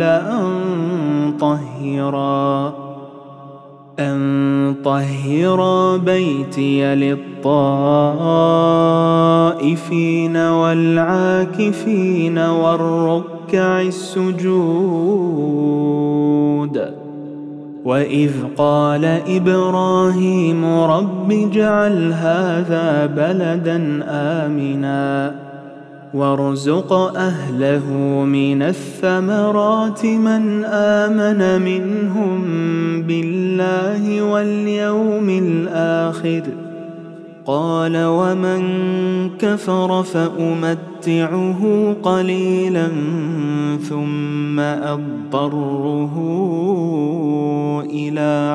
أن طهرا بيتي للطائفين والعاكفين والركع السجود وإذ قال إبراهيم رب اجعل هذا بلدا آمنا وارزق أهله من الثمرات من آمن منهم بالله واليوم الآخر قال ومن كفر فأمتعه قليلا ثم أضطره إلى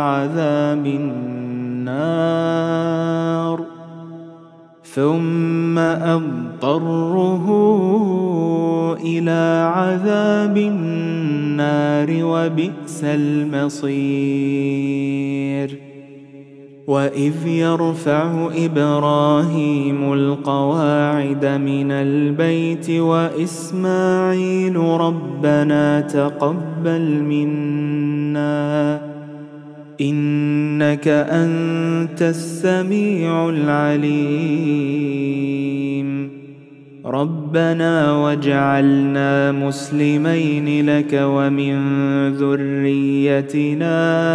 عذاب النار وبئس المصير وإذ يرفع إبراهيم القواعد من البيت وإسماعيل ربنا تقبل منا إنك أنت السميع العليم ربنا واجعلنا مسلمين لك ومن ذريتنا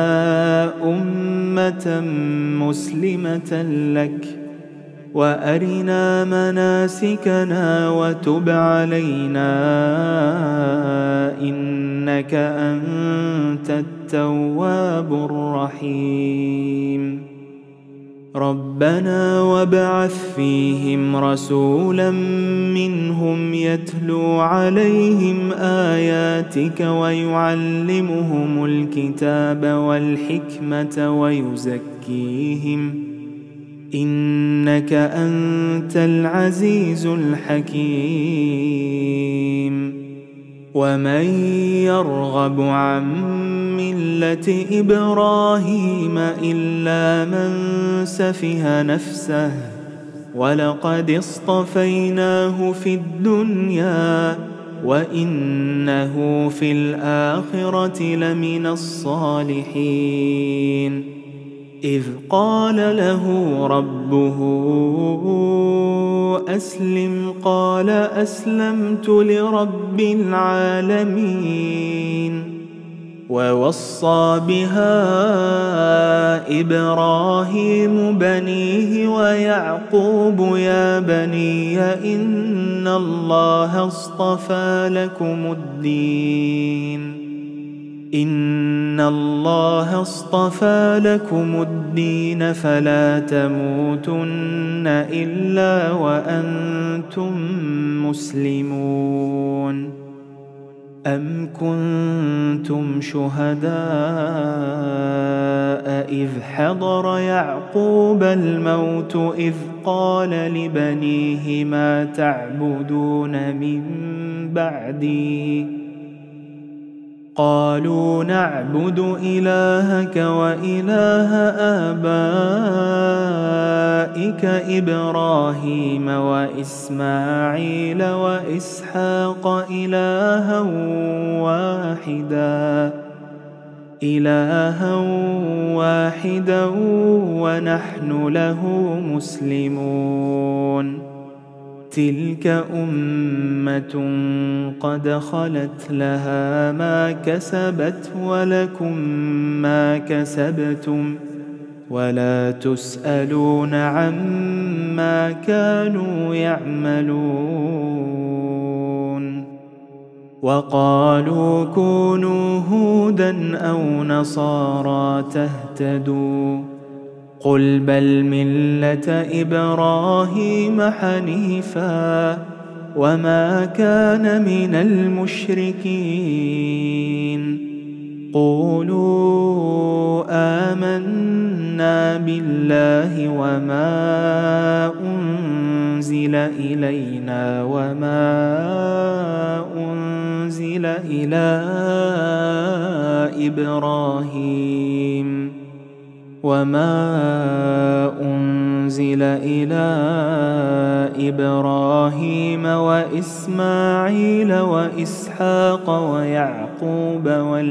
أمة مسلمة لك وأرنا مناسكنا وتب علينا إنك أنت التواب الرحيم ربنا وابعث فيهم رسولا منهم يتلو عليهم آياتك ويعلمهم الكتاب والحكمة ويزكيهم إنك أنت العزيز الحكيم ومن يرغب عن ملة إبراهيم إلا من سفه نفسه ولقد اصطفيناه في الدنيا وإنه في الآخرة لمن الصالحين إذ قال له ربه أسلم قال أسلمت لرب العالمين ووصى بها إبراهيم بنيه ويعقوب يا بني إن الله اصطفى لكم الدين فلا تموتن إلا وأنتم مسلمون أم كنتم شهداء إذ حضر يعقوب الموت إذ قال لبنيه ما تعبدون من بعدي قالوا نعبد إلهك وإله آبائك إبراهيم وإسماعيل وإسحاق إلها واحدا ونحن له مسلمون تلك أمة قد خلت لها ما كسبت ولكم ما كسبتم ولا تسألون عما كانوا يعملون. وقالوا كونوا هودا أو نصارى تهتدوا، قل بل ملة إبراهيم حنيفا وما كان من المشركين. قولوا آمنا بالله وما أنزل إلينا وما أنزل إلى إبراهيم وإسماعيل وإسحاق ويعقوب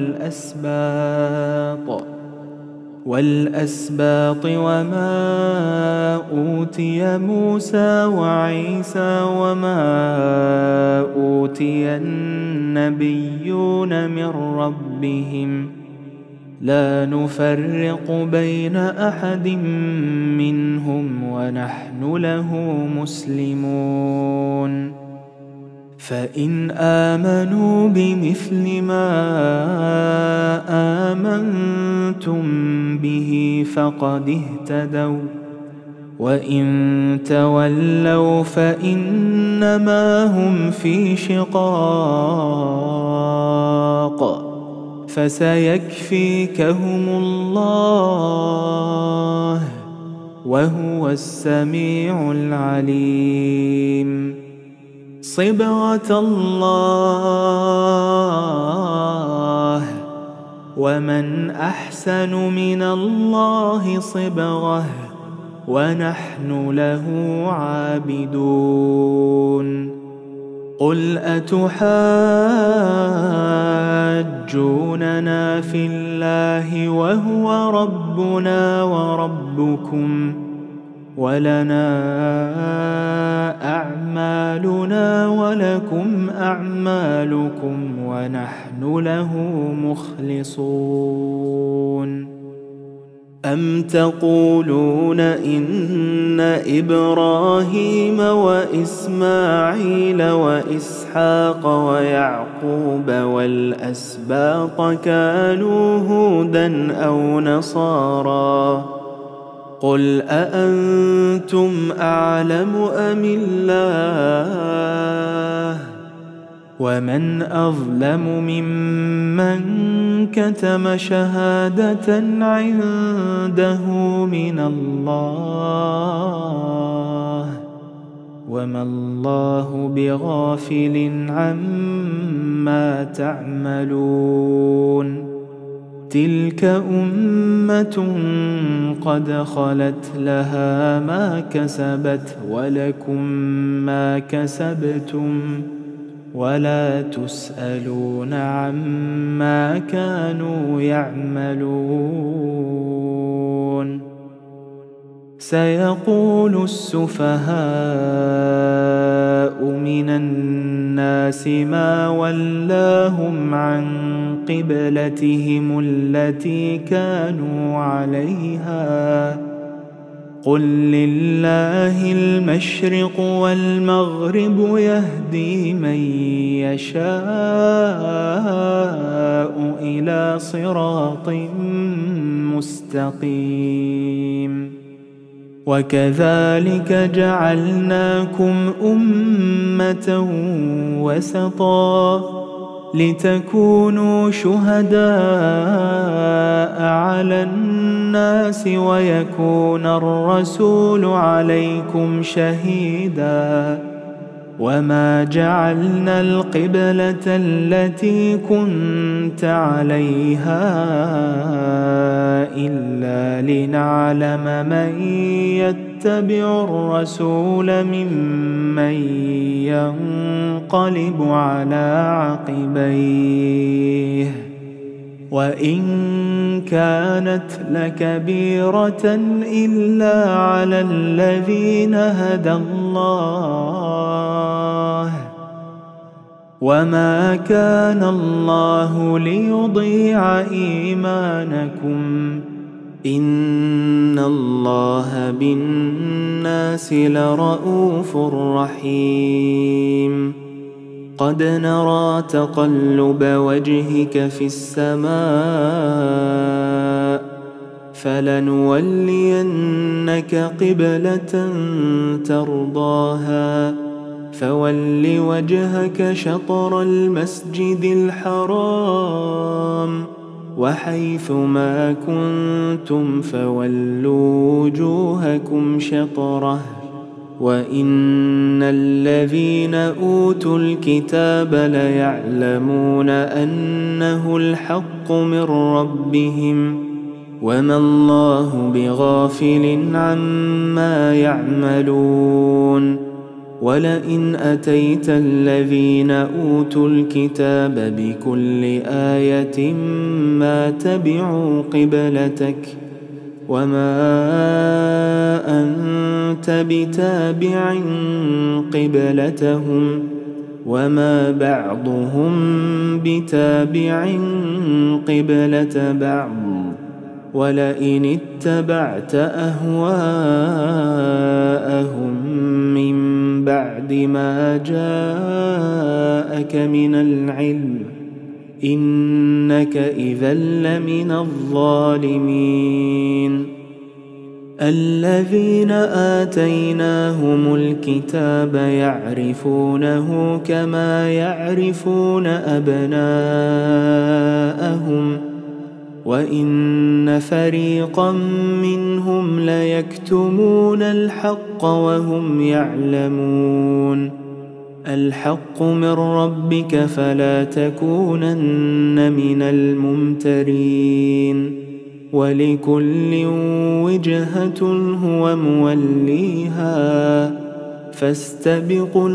والأسباط وما أوتي موسى وعيسى وما أوتي النبيون من ربهم لا نفرق بين أحد منهم ونحن له مسلمون. فإن آمنوا بمثل ما آمنتم به فقد اهتدوا، وإن تولوا فإنما هم في شقاق، فسيكفيكهم الله وهو السميع العليم. صبغة الله، ومن أحسن من الله صبغة ونحن له عابدون. قل أتحاجوننا في الله وهو ربنا وربكم ولنا أعمالنا ولكم أعمالكم ونحن له مخلصون. أم تقولون إن إبراهيم وإسماعيل وإسحاق ويعقوب والأسباط كانوا هودا أو نصارى؟ قل أأنتم أعلم أم الله؟ ومن أظلم ممن كتم شهادة عنده من الله، وما الله بغافل عما تعملون. تلك أمة قد خلت لها ما كسبت ولكم ما كسبتم ولا تسألون عما كانوا يعملون. سيقول السفهاء من الناس ما ولاهم عن قبلتهم التي كانوا عليها، قل لله المشرق والمغرب يهدي من يشاء إلى صراط مستقيم. وكذلك جعلناكم أمة وسطا لتكونوا شهداء على الناس ويكون الرسول عليكم شهيدا. وما جعلنا القبلة التي كنت عليها إلا لنعلم من يتبع الرسول ممن ينقلب على عقبيه، وإن كانت لكبيرة إلا على الذين هدى الله، وما كان الله ليضيع إيمانكم إن الله بالناس لرءوف رحيم قد نرى تقلب وجهك في السماء فلنولينك قبلة ترضاها فول وجهك شطر المسجد الحرام وحيث ما كنتم فولوا وجوهكم شطره وإن الذين أوتوا الكتاب ليعلمون أنه الحق من ربهم وما الله بغافل عما يعملون ولئن أتيت الذين أوتوا الكتاب بكل آية ما تبعوا قبلتك وما أنت بتابع قبلتهم وما بعضهم بتابع قبلة بعض ولئن اتبعت أهواءهم من بعد ما جاءك من العلم إنك إذا لمن الظالمين الذين آتيناهم الكتاب يعرفونه كما يعرفون أبناءهم وإن فريقا منهم ليكتمون الحق وهم يعلمون الحق من ربك فلا تكونن من الممترين ولكل وجهة هو موليها فاستبقوا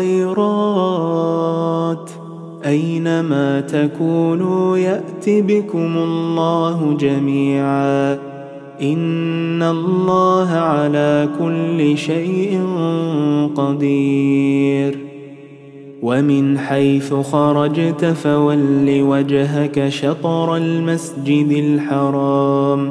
الخيرات أينما تكونوا يأت بكم الله جميعا إن الله على كل شيء قدير ومن حيث خرجت فول وجهك شطر المسجد الحرام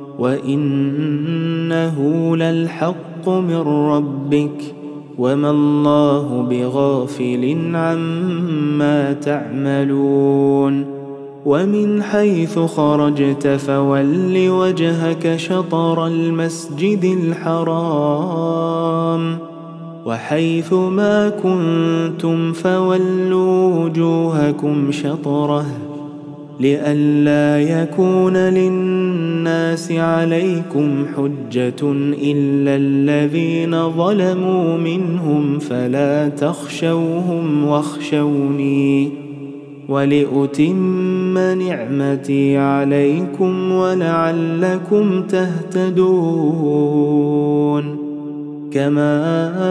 وإنه للحق من ربك وما الله بغافل عما تعملون ومن حيث خرجت فول وجهك شطر المسجد الحرام وحيث ما كنتم فولوا وجوهكم شطره لئلا يكون للناس عليكم حجة إلا الذين ظلموا منهم فلا تخشوهم واخشوني ولأتم نعمتي عليكم ولعلكم تهتدون كما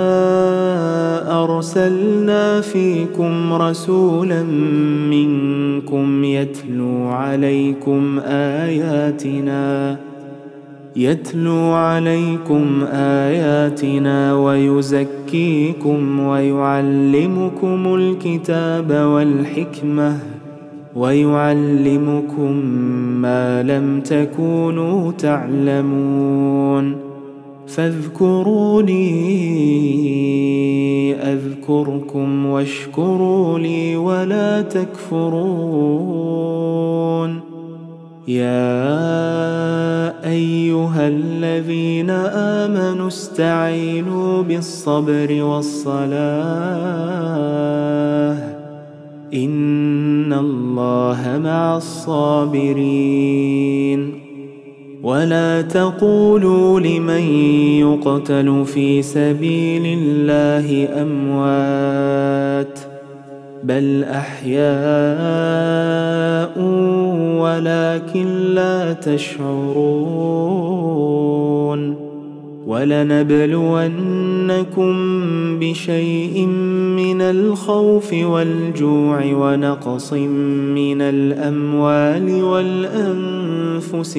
أرسلنا فيكم رسولا منكم يتلو عليكم آياتنا ويزكيكم ويعلمكم الكتاب والحكمة ويعلمكم ما لم تكونوا تعلمون فاذكروني أذكركم واشكروا لي ولا تكفرون يا أيها الذين آمنوا استعينوا بالصبر والصلاة إن الله مع الصابرين ولا تقولوا لمن يقتل في سبيل الله أموات بل أحياء ولكن لا تشعرون ولنبلونكم بشيء من الخوف والجوع ونقص من الأموال والأنفس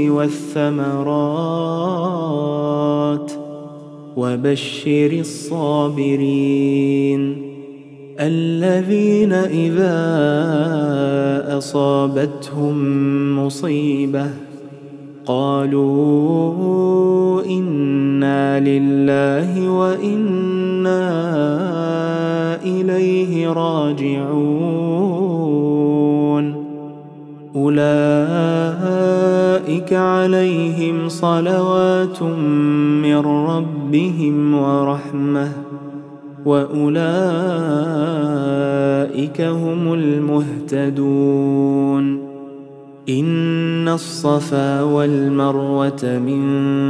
والثمرات وبشر الصابرين الذين إذا أصابتهم مصيبة قالوا إنا لله وإنا إليه راجعون أولئك عليهم صلوات من ربهم ورحمة وأولئك هم المهتدون إن الصفا والمروة من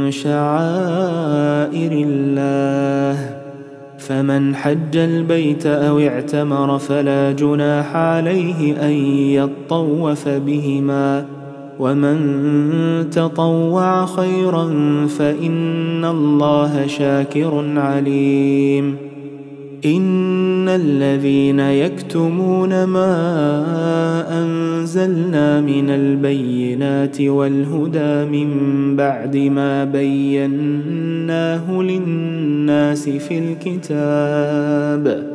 شعائر الله فمن حج البيت أو اعتمر فلا جناح عليه أن يطوف بهما ومن تطوع خيرا فإن الله شاكر عليم إن الذين يكتمون ما أنزلنا من البينات والهدى من بعد ما بيناه للناس في الكتاب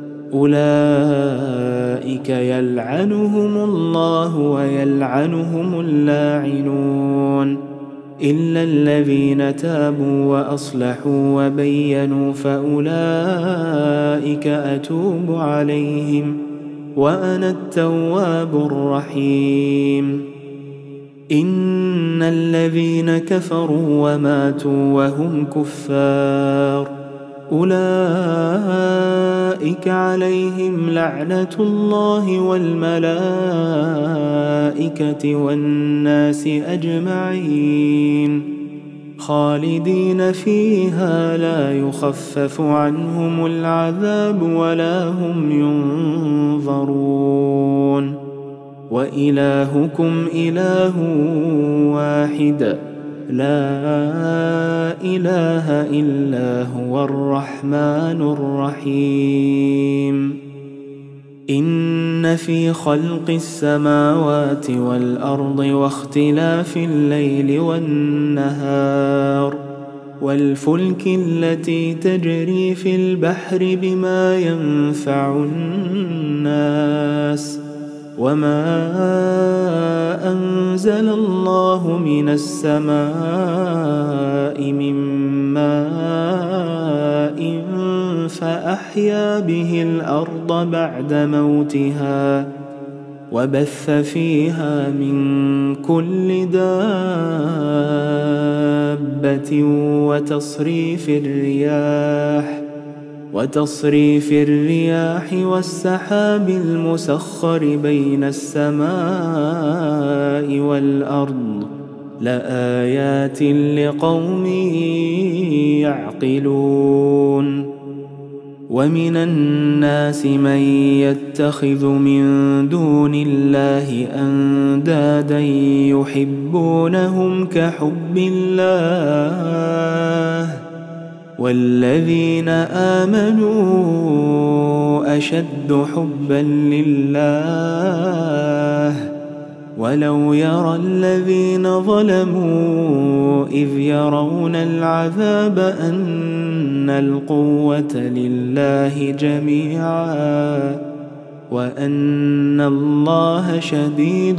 أولئك يلعنهم الله ويلعنهم اللاعنون إلا الذين تابوا وأصلحوا وبينوا فأولئك أتوب عليهم وأنا التواب الرحيم إن الذين كفروا وماتوا وهم كفار أولئك عليهم لعنة الله والملائكة والناس أجمعين خالدين فيها لا يخفف عنهم العذاب ولا هم ينظرون وإلهكم إله واحد لا إله إلا هو الرحمن الرحيم إن في خلق السماوات والأرض واختلاف الليل والنهار والفلك التي تجري في البحر بما ينفع الناس وما أنزل الله من السماء من ماء فأحيا به الأرض بعد موتها وبث فيها من كل دابة وتصريف الرياح والسحاب المسخر بين السماء والأرض لآيات لقوم يعقلون ومن الناس من يتخذ من دون الله أندادا يحبونهم كحب الله والذين آمنوا أشد حبا لله ولو يرى الذين ظلموا إذ يرون العذاب أن القوة لله جميعا وأن الله شديد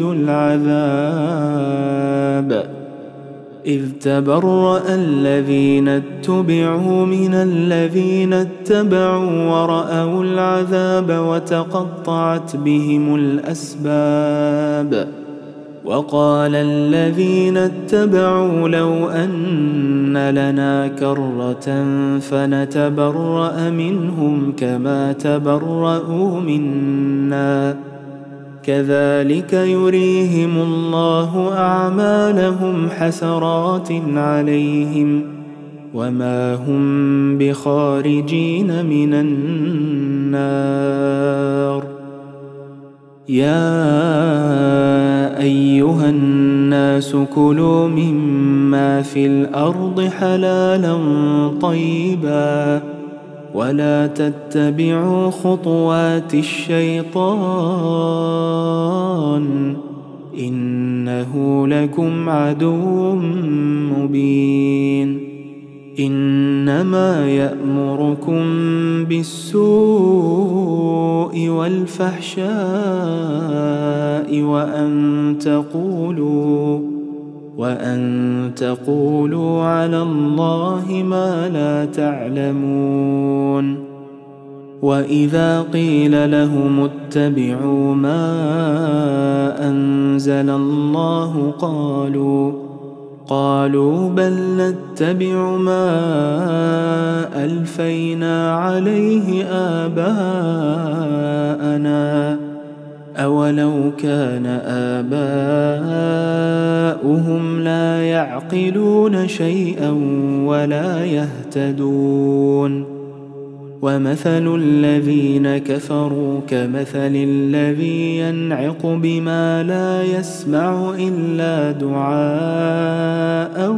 العذاب إذ تبرأ الذين اتبعوا من الذين اتبعوا ورأوا العذاب وتقطعت بهم الأسباب وقال الذين اتبعوا لو أن لنا كرة فنتبرأ منهم كما تبرأوا منا كذلك يريهم الله أعمالهم حسرات عليهم وما هم بخارجين من النار يا أيها الناس كلوا مما في الأرض حلالا طيبا ولا تتبعوا خطوات الشيطان إنه لكم عدو مبين إنما يأمركم بالسوء والفحشاء وأن تقولوا على الله ما لا تعلمون. وإذا قيل لهم اتبعوا ما أنزل الله قالوا بل نتبع ما ألفينا عليه آباءنا أولو كان آباؤهم لا يعقلون شيئا ولا يهتدون. ومثل الذين كفروا كمثل الذي ينعق بما لا يسمع إلا دعاء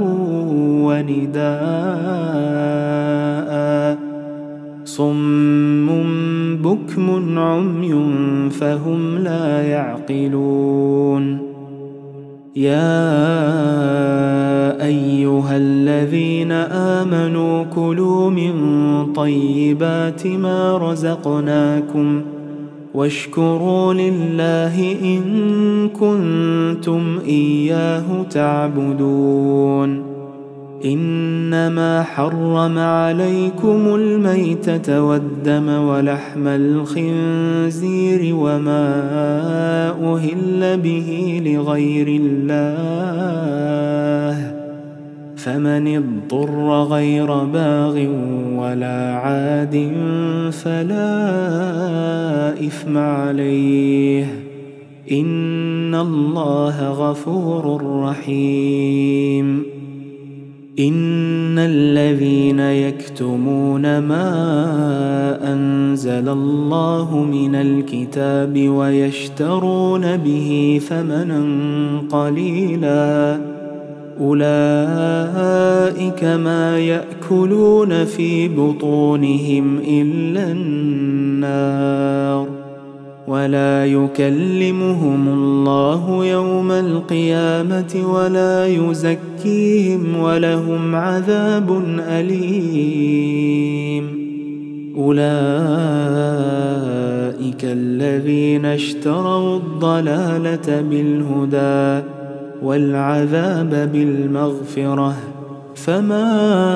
ونداء صم بكم عمي فهم لا يعقلون. يا أيها الذين آمنوا كلوا من طيبات ما رزقناكم واشكروا لله إن كنتم إياه تعبدون. إنما حرم عليكم الميتة والدم ولحم الخنزير وما أهل به لغير الله فمن اضطر غير باغ ولا عاد فلا إثم عليه إن الله غفور رحيم. إن الذين يكتمون ما أنزل الله من الكتاب ويشترون به ثمنا قليلا أولئك ما يأكلون في بطونهم إلا النار ولا يكلمهم الله يوم القيامة ولا يزكيهم ولهم عذاب أليم. أولئك الذين اشتروا الضلالة بالهدى والعذاب بالمغفرة فما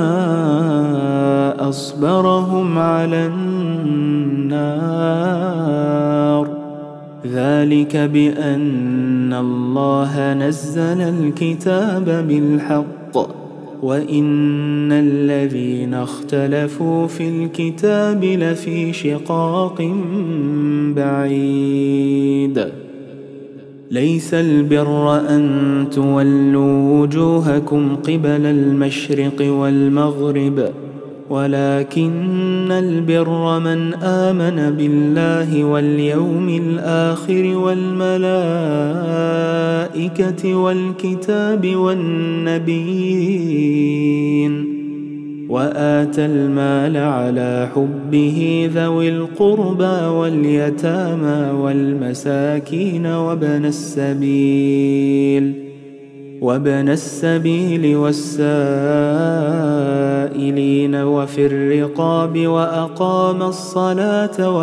أصبرهم على النار ذلك بأن الله نزل الكتاب بالحق وإن الذين اختلفوا في الكتاب لفي شقاق بعيد. ليس البر أن تولوا وجوهكم قبل المشرق والمغرب ولكن البر من آمن بالله واليوم الآخر والملائكة والكتاب والنبيين وآتى المال على حبه ذوي القربى واليتامى والمساكين وابن السبيل والسائلين وفي الرقاب وأقام الصلاة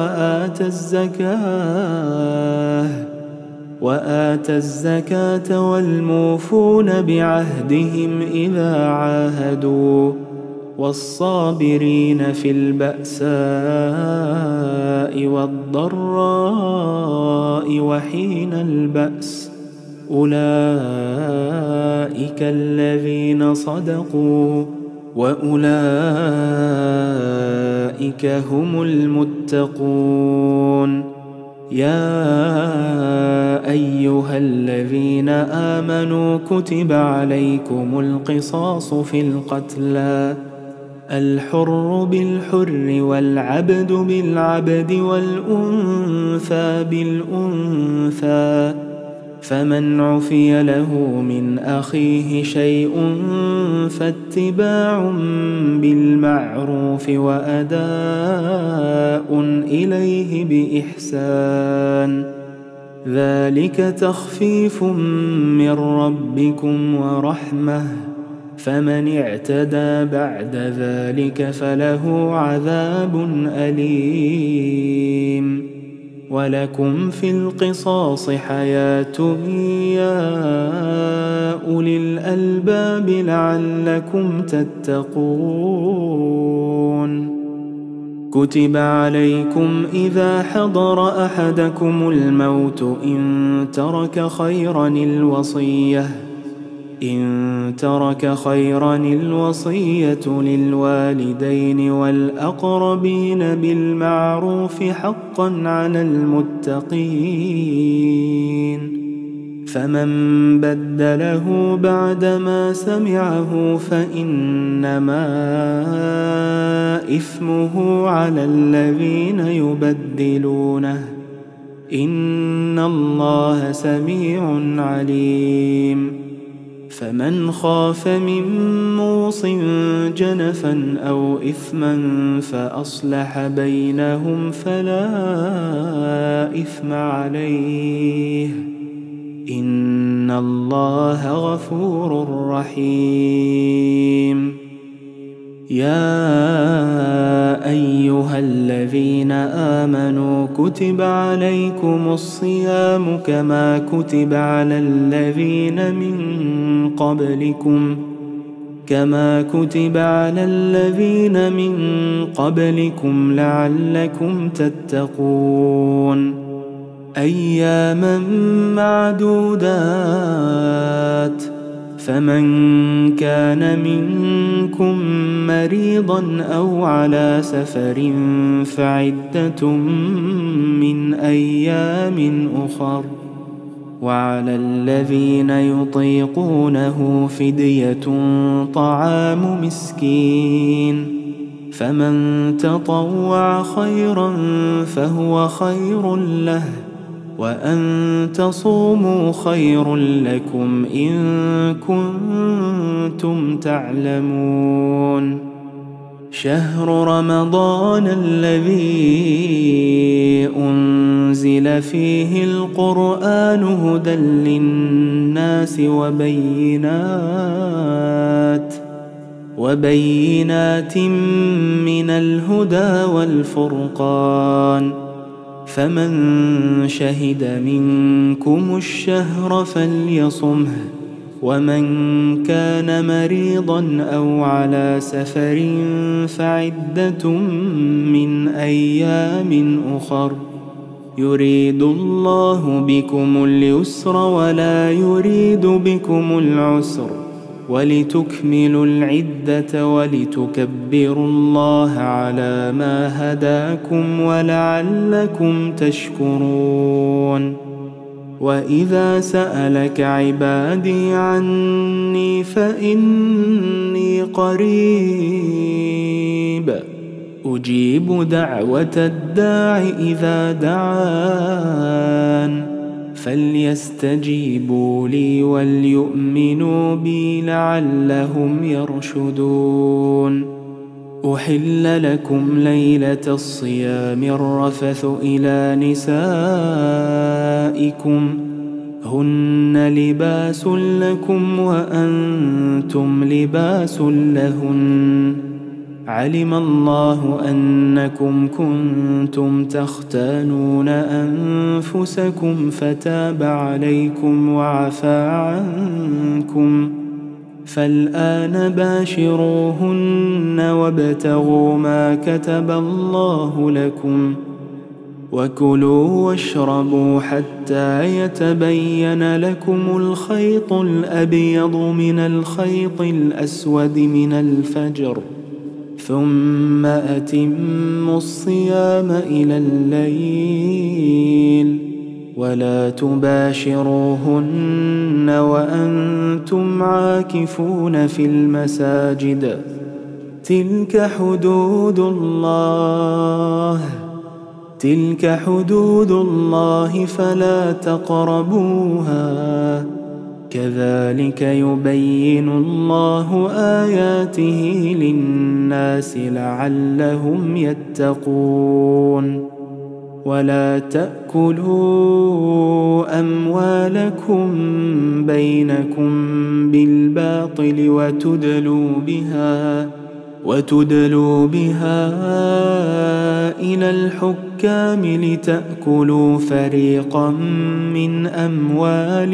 وآتى الزكاة والموفون بعهدهم إذا عاهدوا والصابرين في البأساء والضراء وحين البأس أولئك الذين صدقوا وأولئك هم المتقون. يا أيها الذين آمنوا كتب عليكم القصاص في القتلى الحر بالحر والعبد بالعبد والأنثى بالأنثى فمن عفي له من أخيه شيء فاتباع بالمعروف وأداء إليه بإحسان ذلك تخفيف من ربكم ورحمة فمن اعتدى بعد ذلك فله عذاب أليم. ولكم في القصاص حياة يا أولي الألباب لعلكم تتقون. كتب عليكم إذا حضر أحدكم الموت إن ترك خيرا الوصية للوالدين والأقربين بالمعروف حقا على المتقين. فمن بدله بعدما سمعه فإنما إثمه على الذين يبدلونه، إن الله سميع عليم. فمن خاف من موص جنفا أو إثما فأصلح بينهم فلا إثم عليه، إن الله غفور رحيم. يا أيها الذين آمنوا كتب عليكم الصيام كما كتب على الذين من قبلكم لعلكم تتقون. أياما معدودات، فمن كان منكم مريضا أو على سفر فعدة من أيام أخر، وعلى الذين يطيقونه فدية طعام مسكين، فمن تطوع خيرا فهو خير له، وأن تصوموا خير لكم إن كنتم تعلمون. شهر رمضان الذي أنزل فيه القرآن هدى للناس وبينات من الهدى والفرقان، فمن شهد منكم الشهر فليصمه، ومن كان مريضا أو على سفر فعدة من أيام أخر، يريد الله بكم اليسر ولا يريد بكم العسر، ولتكملوا العدة ولتكبروا الله على ما هداكم ولعلكم تشكرون. وإذا سألك عبادي عني فإني قريب أجيب دعوة الداع إذا دعان، فليستجيبوا لي وليؤمنوا بي لعلهم يرشدون. أحل لكم ليلة الصيام الرفث إلى نسائكم هن لباس لكم وأنتم لباس لهن، علم الله أنكم كنتم تختانون أنفسكم فتاب عليكم وعفى عنكم، فالآن باشروهن وابتغوا ما كتب الله لكم، وكلوا واشربوا حتى يتبين لكم الخيط الأبيض من الخيط الأسود من الفجر، ثم أتموا الصيام إلى الليل، ولا تباشروهن وأنتم عاكفون في المساجد، تلك حدود الله فلا تقربوها، كذلك يبين الله آياته للناس لعلهم يتقون. ولا تأكلوا أموالكم بينكم بالباطل وتدلوا بها إلى الحكام الكامل تأكلوا فريقا من أموال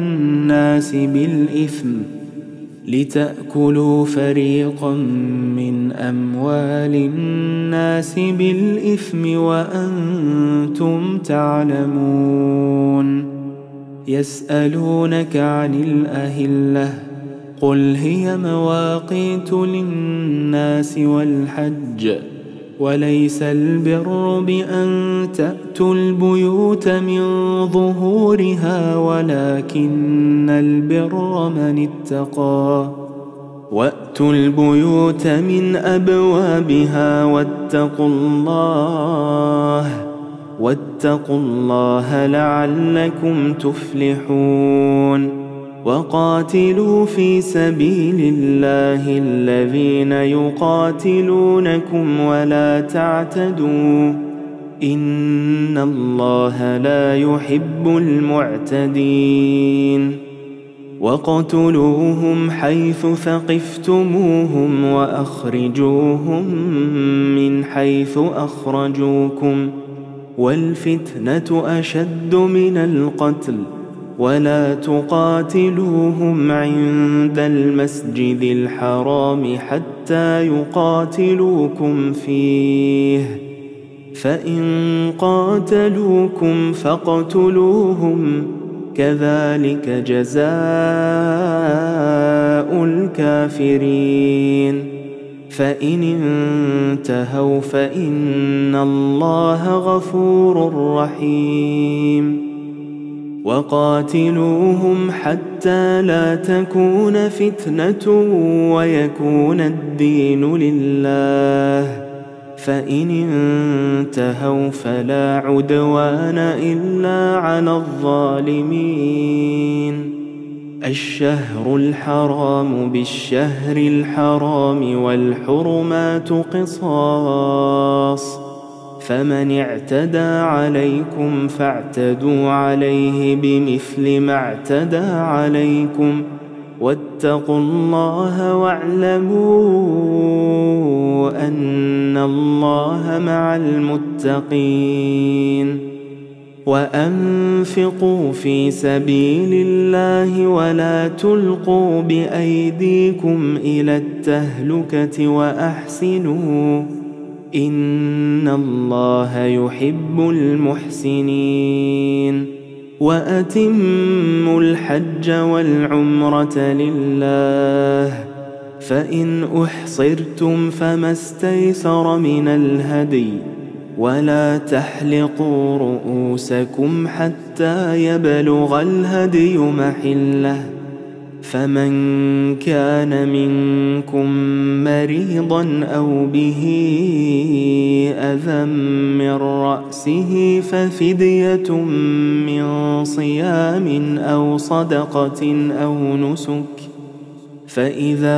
الناس بالإثم وأنتم تعلمون. يسألونك عن الأهلة قل هي مواقيت للناس والحج وليس البر بأن تأتوا البيوت من ظهورها ولكن البر من اتقى. وأتوا البيوت من أبوابها واتقوا الله لعلكم تفلحون. وقاتلوا في سبيل الله الذين يقاتلونكم ولا تعتدوا إن الله لا يحب المعتدين. وقتلوهم حيث ثقفتموهم وأخرجوهم من حيث أخرجوكم والفتنة أشد من القتل ولا تقاتلوهم عند المسجد الحرام حتى يقاتلوكم فيه فإن قاتلوكم فاقتلوهم كذلك جزاء الكافرين. فإن انتهوا فإن الله غفور رحيم. وقاتلوهم حتى لا تكون فتنة ويكون الدين لله فإن انتهوا فلا عدوان إلا على الظالمين. الشهر الحرام بالشهر الحرام والحرمات قصاص فمن اعتدى عليكم فاعتدوا عليه بمثل ما اعتدى عليكم واتقوا الله واعلموا أن الله مع المتقين. وأنفقوا في سبيل الله ولا تلقوا بأيديكم إلى التهلكة وأحسنوا إن الله يحب المحسنين. وأتموا الحج والعمرة لله فإن أحصرتم فما استيسر من الهدي ولا تحلقوا رؤوسكم حتى يبلغ الهدي محله فمن كان منكم مريضا أو به أذى من رأسه ففدية من صيام أو صدقة أو نسك فإذا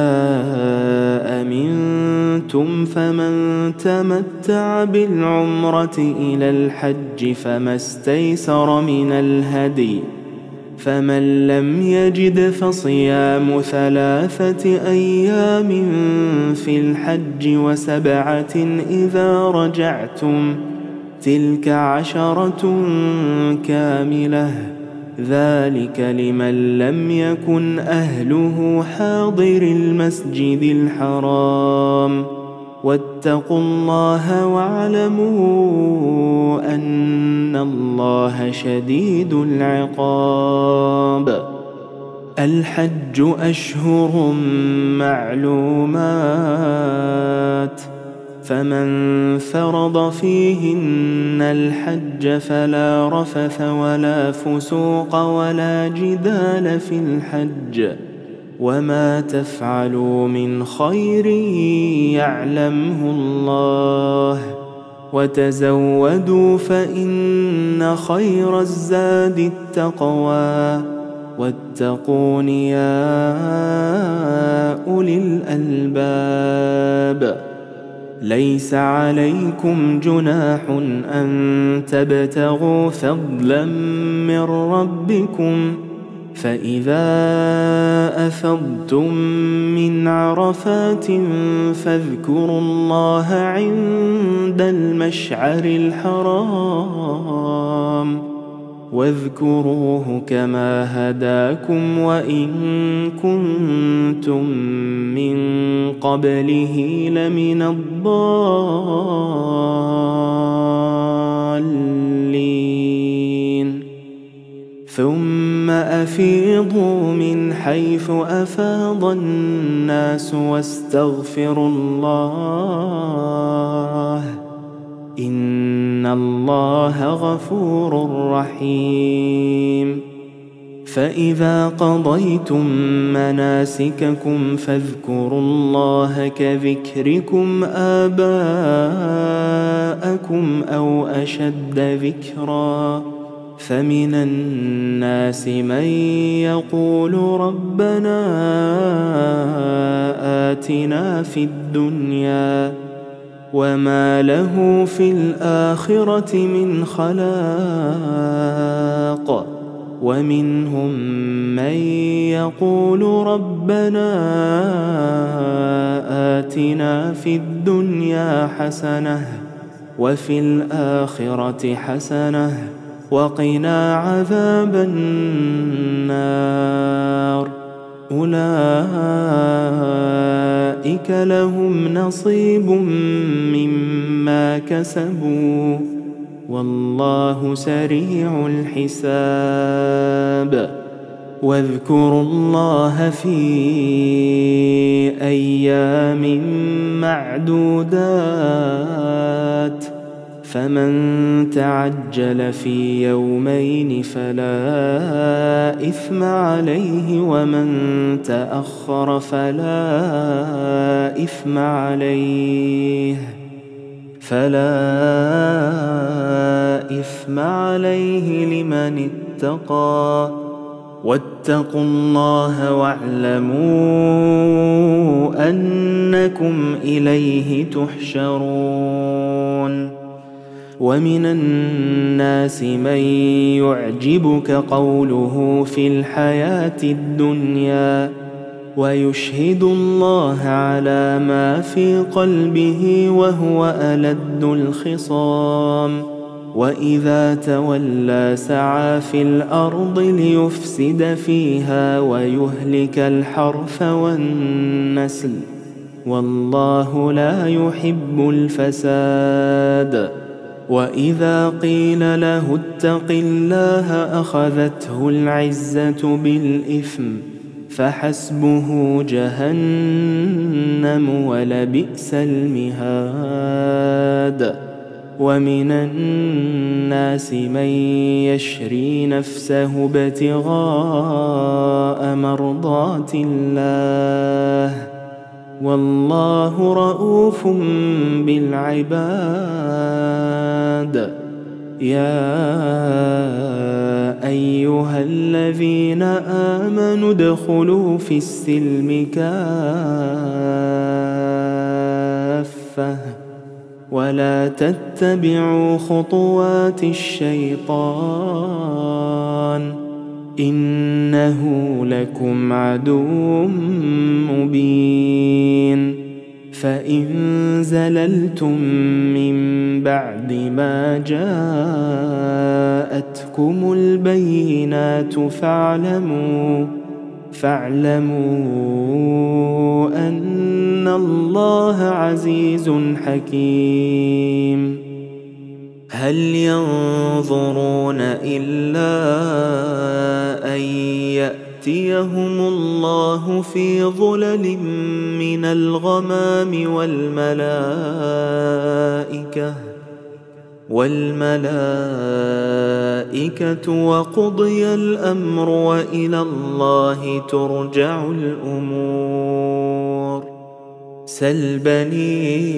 أمنتم فمن تمتع بالعمرة إلى الحج فما استيسر من الهدي فمن لم يجد فصيام 3 أيام في الحج و7 إذا رجعتم تلك 10 كاملة ذلك لمن لم يكن أهله حاضر المسجد الحرام واتقوا الله واعلموا أن الله شديد العقاب. الحج أشهر معلومات فمن فرض فيهن الحج فلا رفث ولا فسوق ولا جدال في الحج وما تفعلوا من خير يعلمه الله وتزودوا فإن خير الزاد التقوى واتقون يا أولي الألباب. ليس عليكم جناح أن تبتغوا فضلا من ربكم فإذا أفضتم من عرفات فاذكروا الله عند المشعر الحرام واذكروه كما هداكم وإن كنتم من قبله لمن الضالين ثم أفيضوا من حيث أفاض الناس واستغفروا الله إن الله غفور رحيم فإذا قضيتم مناسككم فاذكروا الله كذكركم آباءكم أو أشد ذكرا فمن الناس من يقول ربنا آتنا في الدنيا وما له في الآخرة من خلاق ومنهم من يقول ربنا آتنا في الدنيا حسنة وفي الآخرة حسنة وقنا عذاب النار أولئك لهم نصيب مما كسبوا والله سريع الحساب واذكروا الله في أيام معدودات فمن تعجل في يومين فلا إثم عليه ومن تأخر فلا إثم عليه لمن اتقى واتقوا الله واعلموا أنكم إليه تحشرون ومن الناس من يعجبك قوله في الحياة الدنيا ويشهد الله على ما في قلبه وهو ألد الخصام وإذا تولى سعى في الأرض ليفسد فيها ويهلك الحرث والنسل والله لا يحب الفساد وإذا قيل له اتق الله أخذته العزة بالإثم فحسبه جهنم ولبئس المهاد ومن الناس من يشري نفسه ابتغاء مرضات الله والله رؤوف بالعباد يا أيها الذين آمنوا ادخلوا في السلم كافة ولا تتبعوا خطوات الشيطان إنه لكم عدو مبين فإن زللتم من بعد ما جاءتكم البينات فاعلموا أن الله عزيز حكيم هل ينظرون إلا أن يأتيهم الله في ظلل من الغمام والملائكة وقضي الأمر وإلى الله ترجع الأمور سل بني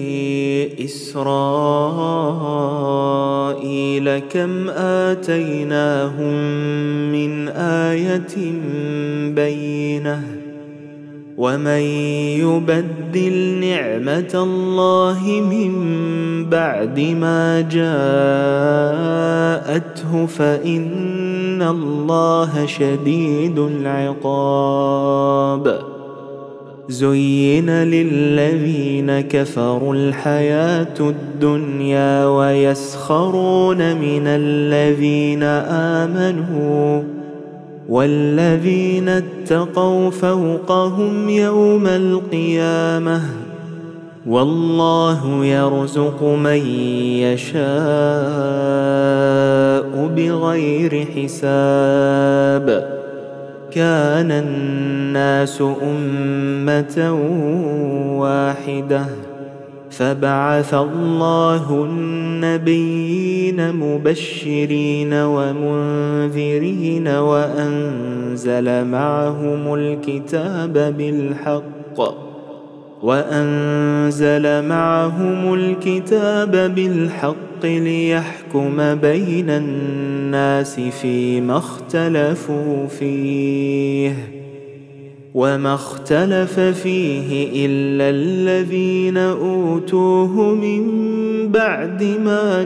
إسرائيل كم آتيناهم من آية بينة ومن يبدل نعمة الله من بعد ما جاءته فإن إن الله شديد العقاب. زين للذين كفروا الحياة الدنيا ويسخرون من الذين آمنوا والذين اتقوا فوقهم يوم القيامة والله يرزق من يشاء بغير حساب. كان الناس أمة واحدة فبعث الله النبيين مبشرين ومنذرين وأنزل معهم الكتاب بالحق ليحكم بين الناس فيما اختلفوا فيه وما اختلف فيه إلا الذين أوتوه من بعد ما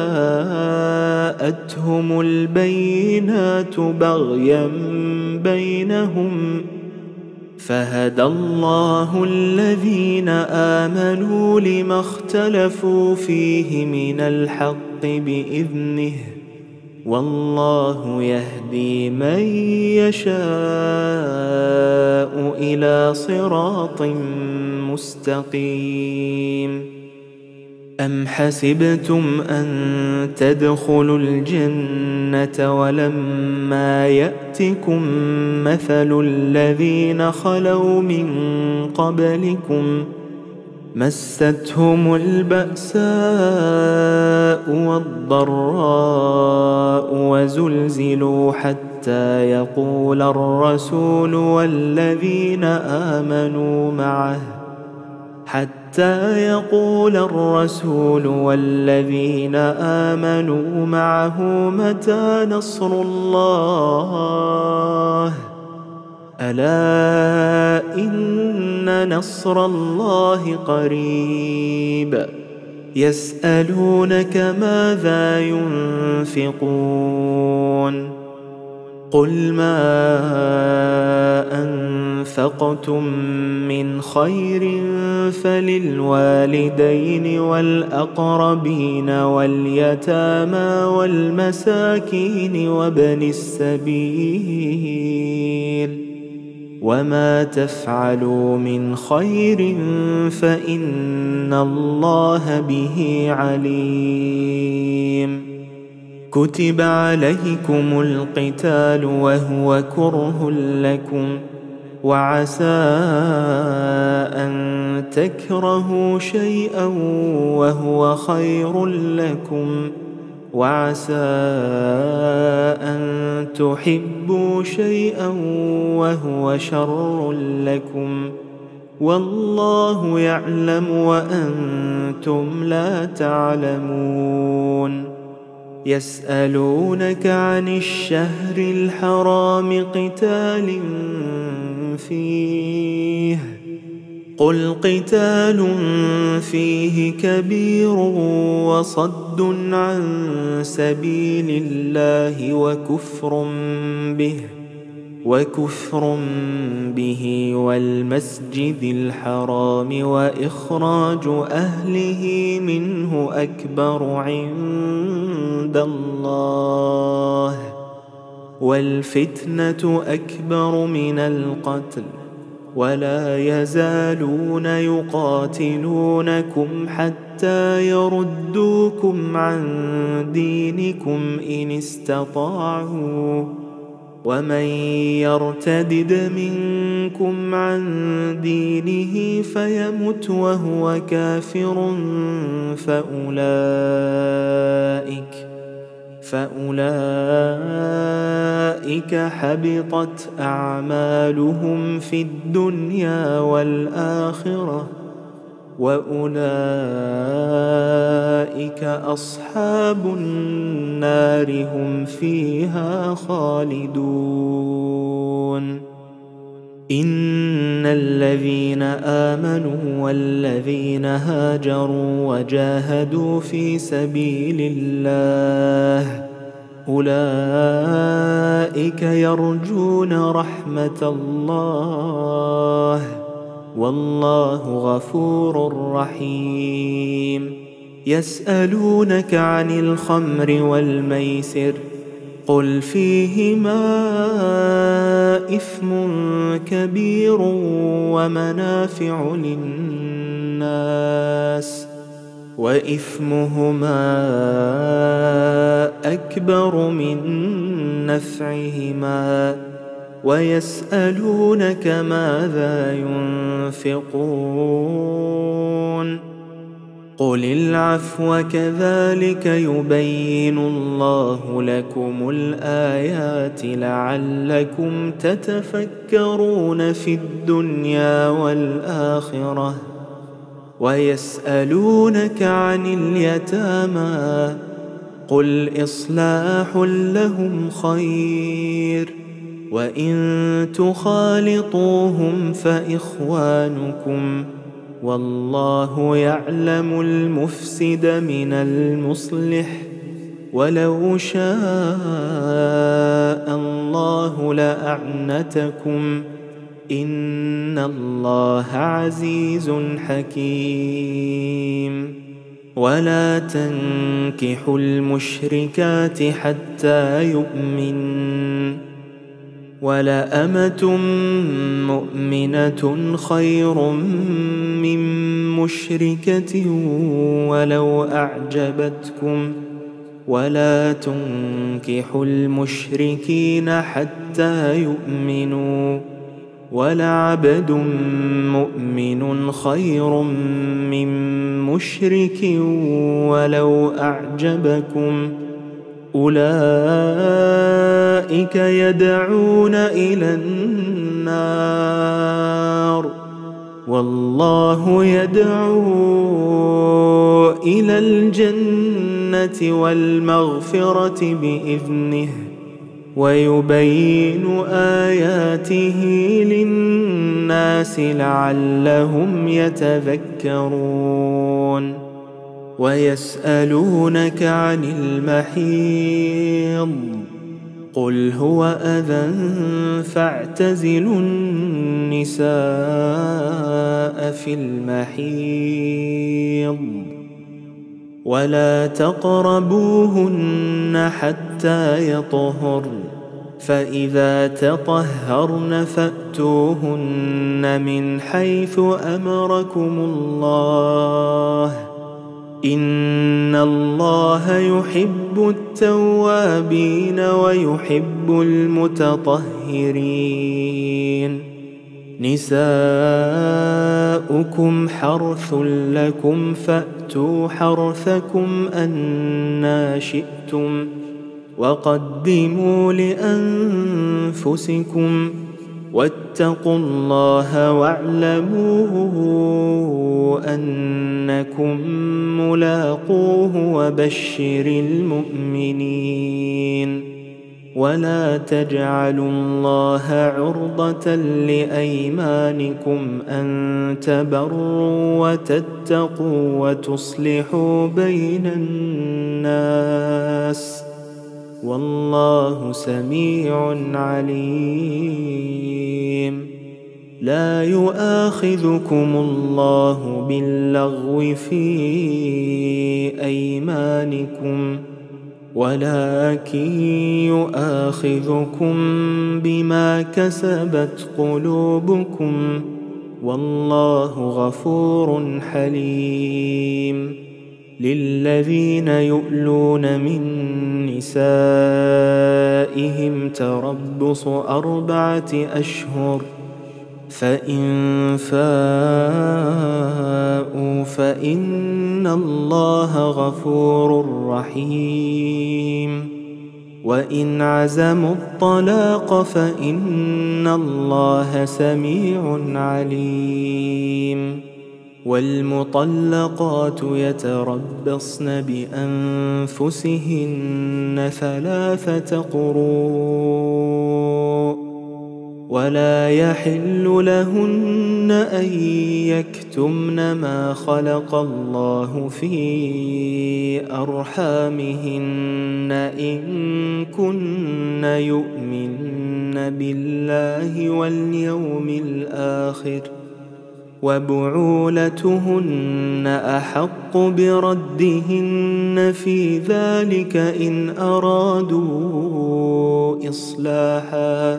جاءتهم البينات بغيا بينهم فهدى الله الذين آمنوا لما اختلفوا فيه من الحق بإذنه والله يهدي من يشاء إلى صراط مستقيم. أم حسبتم أن تدخلوا الجنة ولما يأتكم مثل الذين خلوا من قبلكم مستهم البأساء والضراء وزلزلوا حتى يقول الرسول والذين آمنوا معه متى نصر الله ألا إن نصر الله قريب. يسألونك ماذا ينفقون قل ما أنفقتم من خير فللوالدين والأقربين واليتامى والمساكين وابن السبيل وما تفعلوا من خير فإن الله به عليم. كتب عليكم القتال وهو كره لكم وعسى أن تكرهوا شيئا وهو خير لكم وعسى أن تحبوا شيئا وهو شر لكم والله يعلم وأنتم لا تعلمون. يسألونك عن الشهر الحرام قتال فيه قل قتال فيه كبير وصد عن سبيل الله وكفر به والمسجد الحرام وإخراج أهله منه أكبر عند الله والفتنة أكبر من القتل ولا يزالون يقاتلونكم حتى يردوكم عن دينكم إن استطاعوا ومن يرتدد منكم عن دينه فيمت وهو كافر فأولئك حبطت أعمالهم في الدنيا والآخرة وأولئك أصحاب النار هم فيها خالدون. إن الذين آمنوا والذين هاجروا وجاهدوا في سبيل الله أولئك يرجون رحمة الله والله غفور رحيم. يسألونك عن الخمر والميسر قل فيهما إثم كبير ومنافع للناس وإثمهما أكبر من نفعهما ويسألونك ماذا ينفقون قل العفو كذلك يبين الله لكم الآيات لعلكم تتفكرون في الدنيا والآخرة. ويسألونك عن اليتامى قل إصلاح لهم خير وإن تخالطوهم فإخوانكم والله يعلم المفسد من المصلح ولو شاء الله لأعنتكم إن الله عزيز حكيم. ولا تنكحوا المشركات حتى يؤمن ولأمة مؤمنة خير من مشركة ولو أعجبتكم ولا تنكحوا المشركين حتى يؤمنوا ولعبد مؤمن خير من مشرك ولو أعجبكم أولئك يدعون إلى النار والله يدعو إلى الجنة والمغفرة بإذنه ويبين آياته للناس لعلهم يتذكرون. ويسألونك عن المحيض قل هو أذى فاعتزلوا النساء في المحيض ولا تقربوهن حتى يطهرن فإذا تطهرن فأتوهن من حيث أمركم الله إن الله يحب التوابين ويحب المتطهرين. نساؤكم حرث لكم فأتوا حرثكم أنى شئتم وقدموا لأنفسكم واتقوا الله واعلموا أنكم ملاقوه وبشر المؤمنين. ولا تجعلوا الله عرضة لأيمانكم أن تبروا وتتقوا وتصلحوا بين الناس والله سميع عليم. لا يؤاخذكم الله باللغو في أيمانكم ولكن يؤاخذكم بما كسبت قلوبكم والله غفور حليم. للذين يؤلون من نسائهم تربص 4 أشهر فإن فاءوا فإن الله غفور رحيم. وإن عزموا الطلاق فإن الله سميع عليم. والمطلقات يتربصن بأنفسهن 3 قروء ولا يحل لهن أن يكتمن ما خلق الله في أرحامهن إن كن يؤمن بالله واليوم الآخر، وبعولتهن أحق بردهن في ذلك إن أرادوا إصلاحا،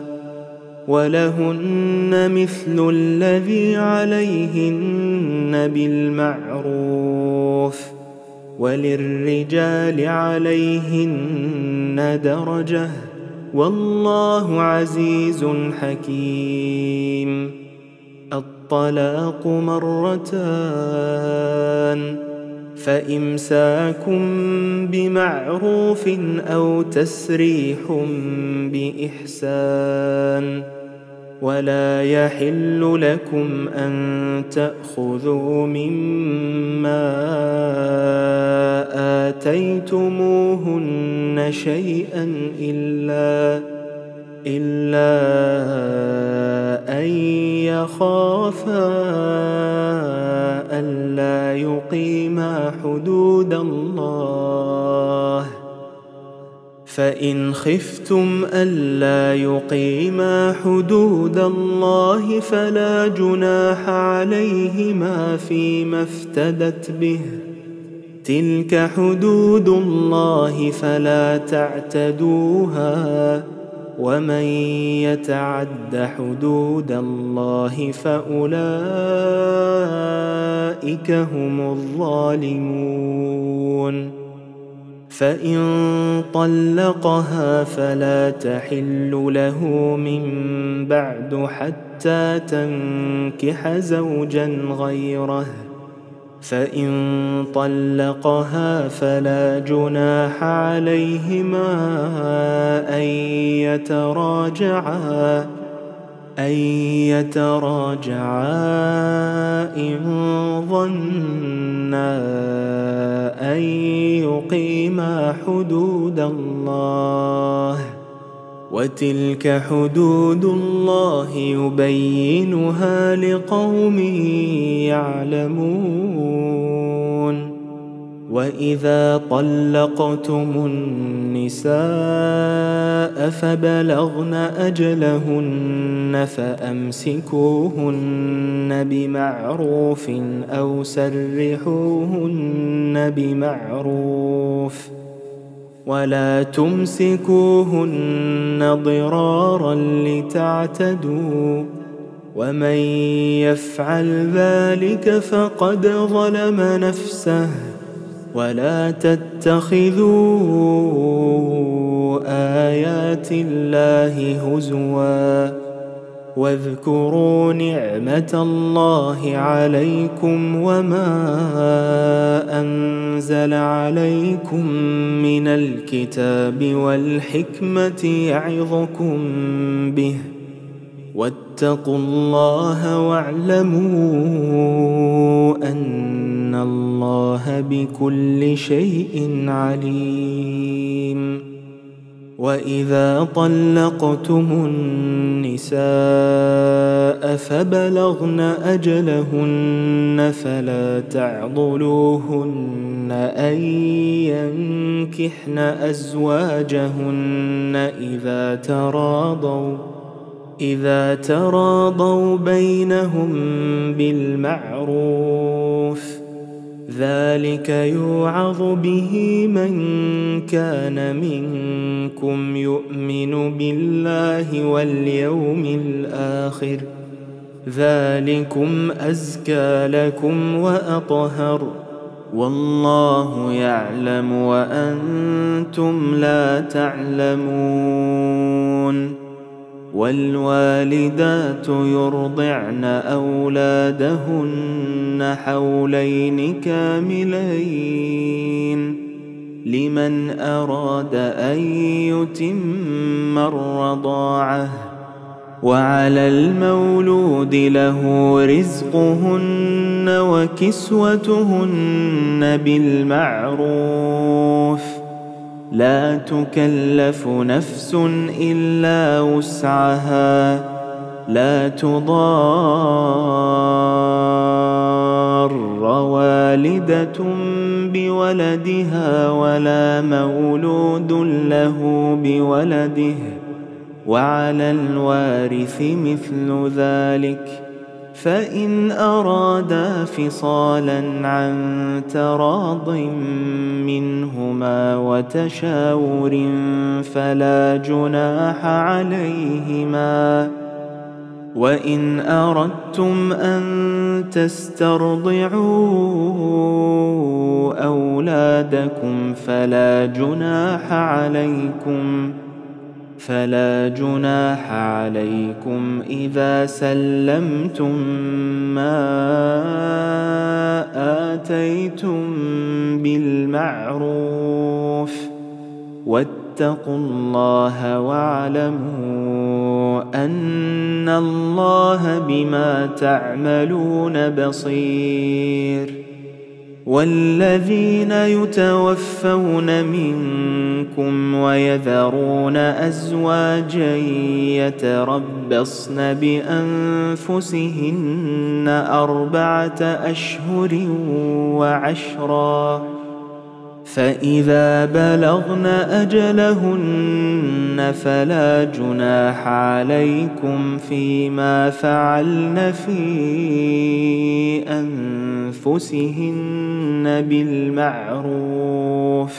ولهن مثل الذي عليهن بالمعروف، وللرجال عليهن درجة، والله عزيز حكيم. الطلاق مرتان، فإمساك بمعروف أو تسريح بإحسان. ولا يحل لكم أن تأخذوا مما آتيتموهن شيئا إلا أن يخافا ألا يقيما حدود الله، فإن خفتم ألا يقيما حدود الله فلا جناح عليهما فيما افتدت به، تلك حدود الله فلا تعتدوها، ومن يتعد حدود الله فأولئك هم الظالمون. فإن طلقها فلا تحل له من بعد حتى تنكح زوجا غيره، فإن طلقها فلا جناح عليهما أن يتراجعا إن ظنا أن يقيما حدود الله، وتلك حدود الله يبينها لقوم يعلمون. وإذا طلقتم النساء فبلغن أجلهن فأمسكوهن بمعروف أو سرحوهن بمعروف، ولا تمسكوهن ضرارا لتعتدوا، ومن يفعل ذلك فقد ظلم نفسه. ولا تتخذوا آيات الله هزوا، واذكروا نعمة الله عليكم وما أنزل عليكم من الكتاب والحكمة يعظكم به، واتقوا الله واعلموا أن الله بكل شيء عليم. وإذا طلقتم النساء فبلغن أجلهن فلا تعضلوهن أن ينكحن أزواجهن إذا تراضوا بينهم بالمعروف، ذلك يوعظ به من كان منكم يؤمن بالله واليوم الآخر، ذلكم أزكى لكم وأطهر، والله يعلم وأنتم لا تعلمون. والوالدات يرضعن أولادهن حولين كاملين لمن أراد أن يتم الرضاعة، وعلى المولود له رزقهن وكسوتهن بالمعروف، لا تكلف نفس إلا وسعها، لا تضار والدة بولدها ولا مولود له بولده، وعلى الوارث مثل ذلك، فإن أرادا فصالا عن تراض منهما وتشاور فلا جناح عليهما. وإن أردتم أن تسترضعوا أولادكم فلا جناح عليكم إذا سلمتم ما آتيتم بالمعروف، واتقوا الله واعلموا أن الله بما تعملون بصير. والذين يتوفون منكم ويذرون أزواجا يتربصن بأنفسهن 4 أشهر وعشرا، فإذا بلغن أجلهن فلا جناح عليكم فيما فعلن في أنفسهن بالمعروف،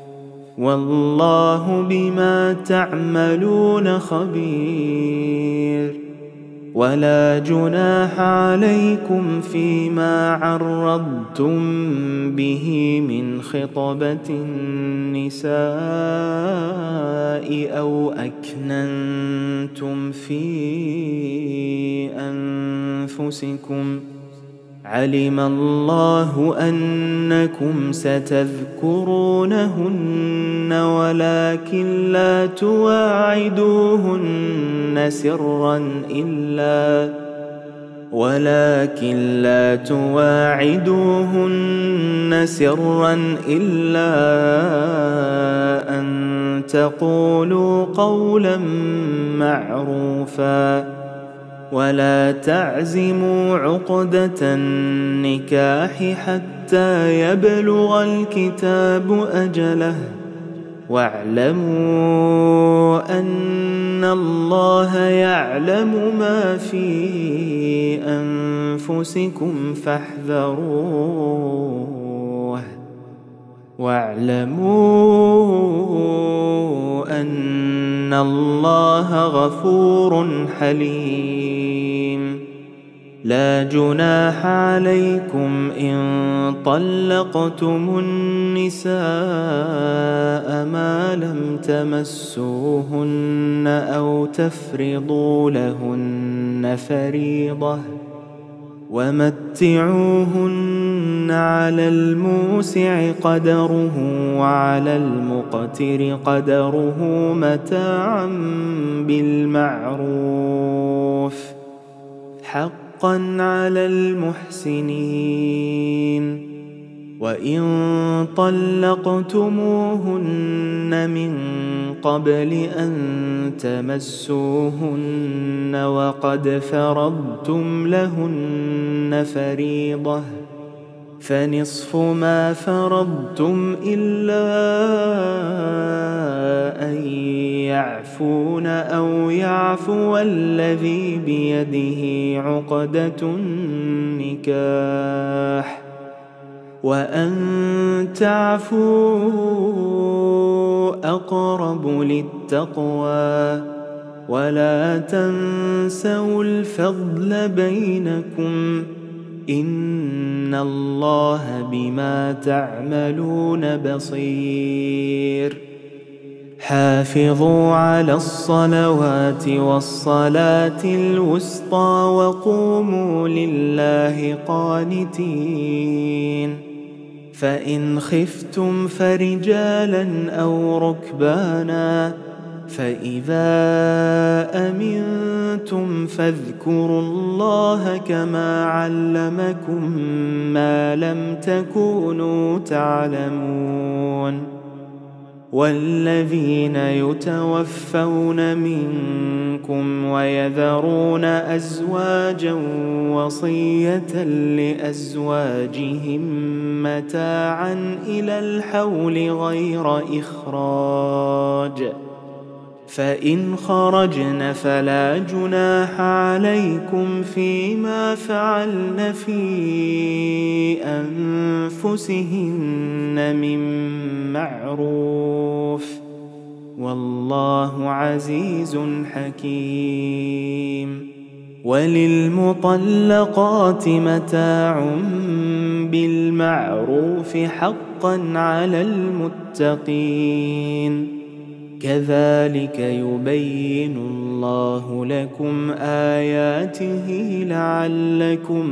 والله بما تعملون خبير. ولا جناح عليكم فيما عرضتم به من خطبة النساء أو أكننتم في أنفسكم، علم الله أنكم ستذكرونهن ولكن لا تواعدوهن سرا إلا أن تقولوا قولا معروفا، ولا تعزموا عقدة النكاح حتى يبلغ الكتاب أجله، واعلموا أن الله يعلم ما في أنفسكم فاحذروه، واعلموا أن الله غفور حليم. لا جناح عليكم إن طلقتم النساء ما لم تمسوهن أو تفرضوا لهن فريضة، ومتعوهن على الموسع قدره وعلى المقتر قدره متاعا بالمعروف، حقا على المحسنين. وإن طلقتموهن من قبل أن تمسوهن وقد فرضتم لهن فريضة فنصف ما فرضتم إلا أن يعفون أو يعفو الذي بيده عقدة النكاح، وأن تعفوا أقرب للتقوى، ولا تنسوا الفضل بينكم، إن الله بما تعملون بصير. حافظوا على الصلوات والصلاة الوسطى وقوموا لله قانتين. فإن خفتم فرجالا أو ركبانا، فإذا أمنتم فاذكروا الله كما علمكم ما لم تكونوا تعلمون. والذين يتوفون منكم منكم ويذرون أزواجا وصية لأزواجهم متاعا إلى الحول غير إخراج، فإن خرجن فلا جناح عليكم فيما فعلن في أنفسهن من معروف، والله عزيز حكيم. وللمطلقات متاع بالمعروف حقا على المتقين، كذلك يبين الله لكم آياته لعلكم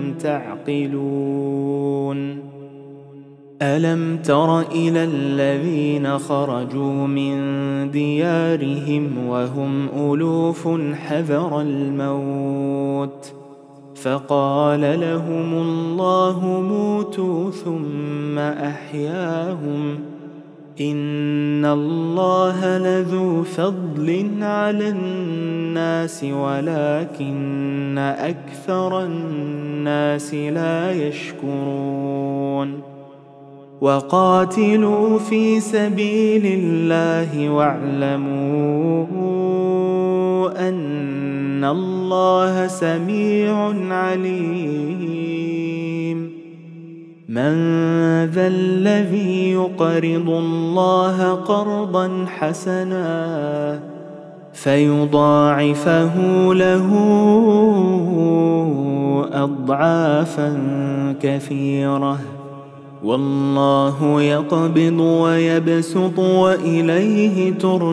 تعقلون. ألم تر إلى الذين خرجوا من ديارهم وهم ألوف حذر الموت فقال لهم الله موتوا ثم أحياهم، إن الله لذو فضل على الناس ولكن أكثر الناس لا يشكرون. وقاتلوا في سبيل الله واعلموا أن الله سميع عليم. من ذا الذي يقرض الله قرضا حسنا فيضاعفه له أضعافا كثيرة، والله يقبض ويبسط وإليه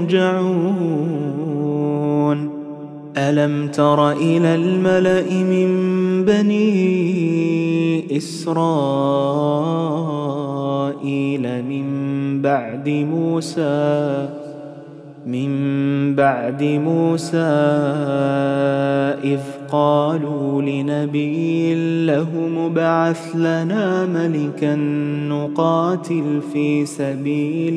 ترجعون. ألم تر إلى الملأ من بني إسرائيل من بعد موسى إذ قالوا لنبي له ابعث لنا ملكا نقاتل في سبيل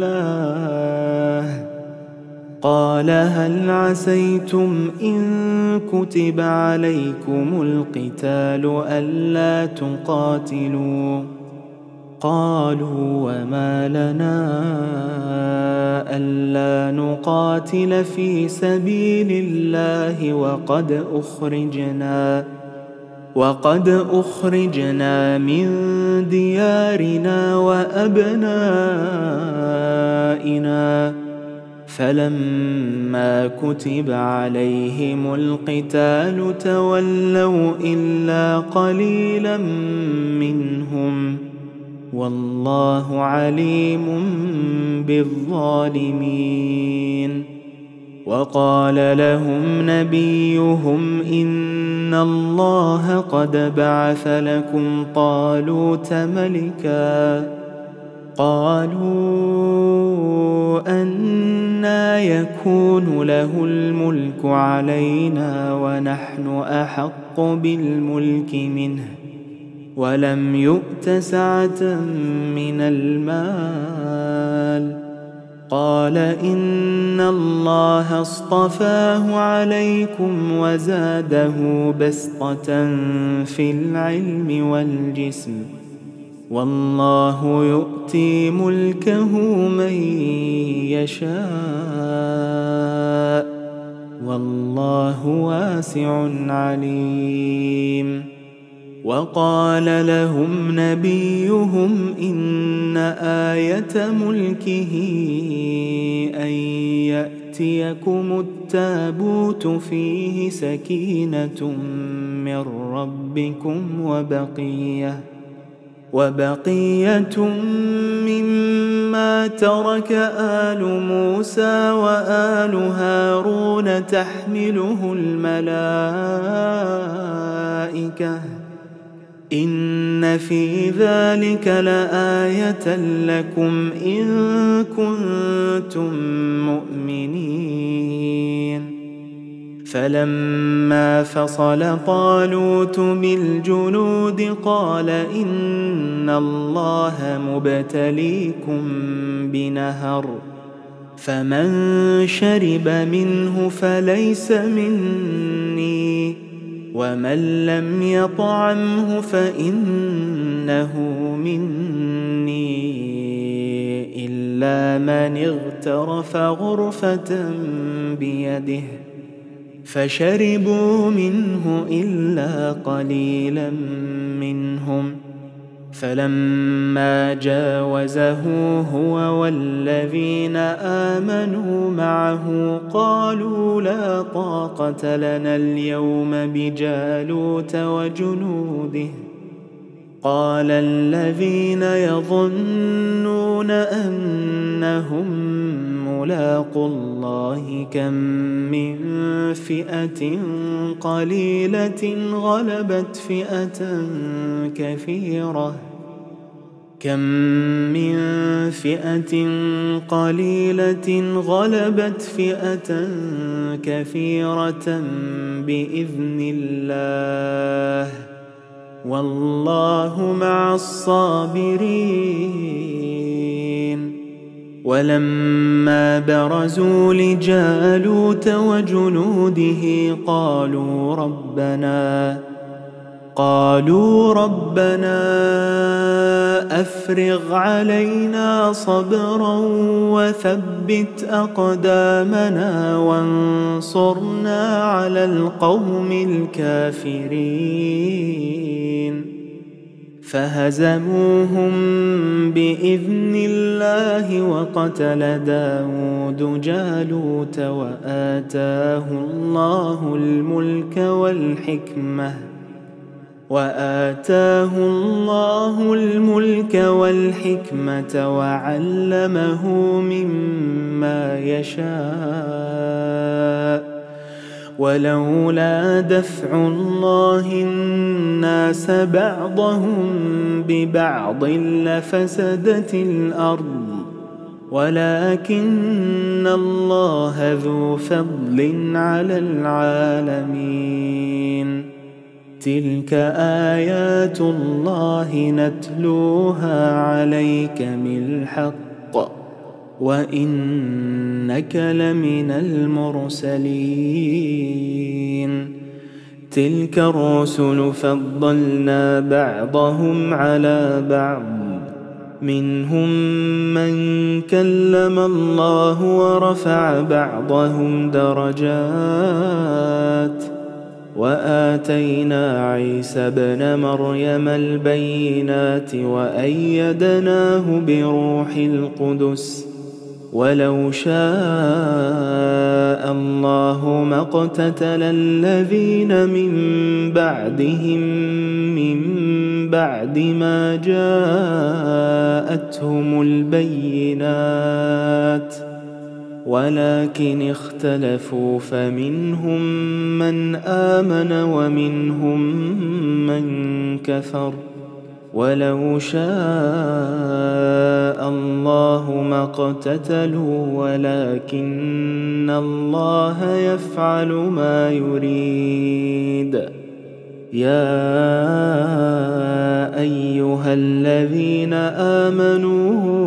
الله، قال هل عسيتم إن كتب عليكم القتال ألا تقاتلوا؟ قالوا وما لنا ألا نقاتل في سبيل الله وقد أخرجنا من ديارنا وأبنائنا، فلما كتب عليهم القتال تولوا إلا قليلا منهم، والله عليم بالظالمين. وقال لهم نبيهم إن الله قد بعث لكم طالوت ملكا، قالوا أنى يكون له الملك علينا ونحن أحق بالملك منه ولم يؤت سعة من المال، قال إن الله اصطفاه عليكم وزاده بسطة في العلم والجسم، والله يؤتي ملكه من يشاء، والله واسع عليم. وقال لهم نبيهم إن آية ملكه أن يأتيكم التابوت فيه سكينة من ربكم وبقية مما ترك آل موسى وآل هارون تحمله الملائكة، إن في ذلك لآية لكم إن كنتم مؤمنين. فلما فصل طالوت بالجنود قال إن الله مبتليكم بنهر، فمن شرب منه فليس مني، ومن لم يطعمه فإنه مني إلا من اغترف غرفة بيده. فشربوا منه إلا قليلا منهم. فلما جاوزه هو والذين آمنوا معه قالوا لا طاقة لنا اليوم بجالوت وجنوده. قال الذين يظنون أنهم ملاقو الله كم من فئة قليلة غلبت فئة كثيرة بإذن الله، والله مع الصابرين. ولما برزوا لجالوت وجنوده قالوا ربنا أفرغ علينا صبرا وثبت أقدامنا وانصرنا على القوم الكافرين. فهزموهم بإذن الله وقتل داود جالوت وآتاه الله الملك والحكمة وعلمه مما يشاء. ولولا دفع الله الناس بعضهم ببعض لفسدت الأرض، ولكن الله ذو فضل على العالمين. تلك آيات الله نتلوها عليك بالحق، وإنك لمن المرسلين. تلك الرسل فضلنا بعضهم على بعض، منهم من كلم الله ورفع بعضهم درجات، وآتينا عيسى ابن مريم البينات وأيدناه بروح القدس. ولو شاء الله ما اقتتل الذين من بعدهم من بعد ما جاءتهم البينات، ولكن اختلفوا فمنهم من آمن ومنهم من كفر. ولو شاء الله ما اقتتلوا ولكن الله يفعل ما يريد. يا أيها الذين آمنوا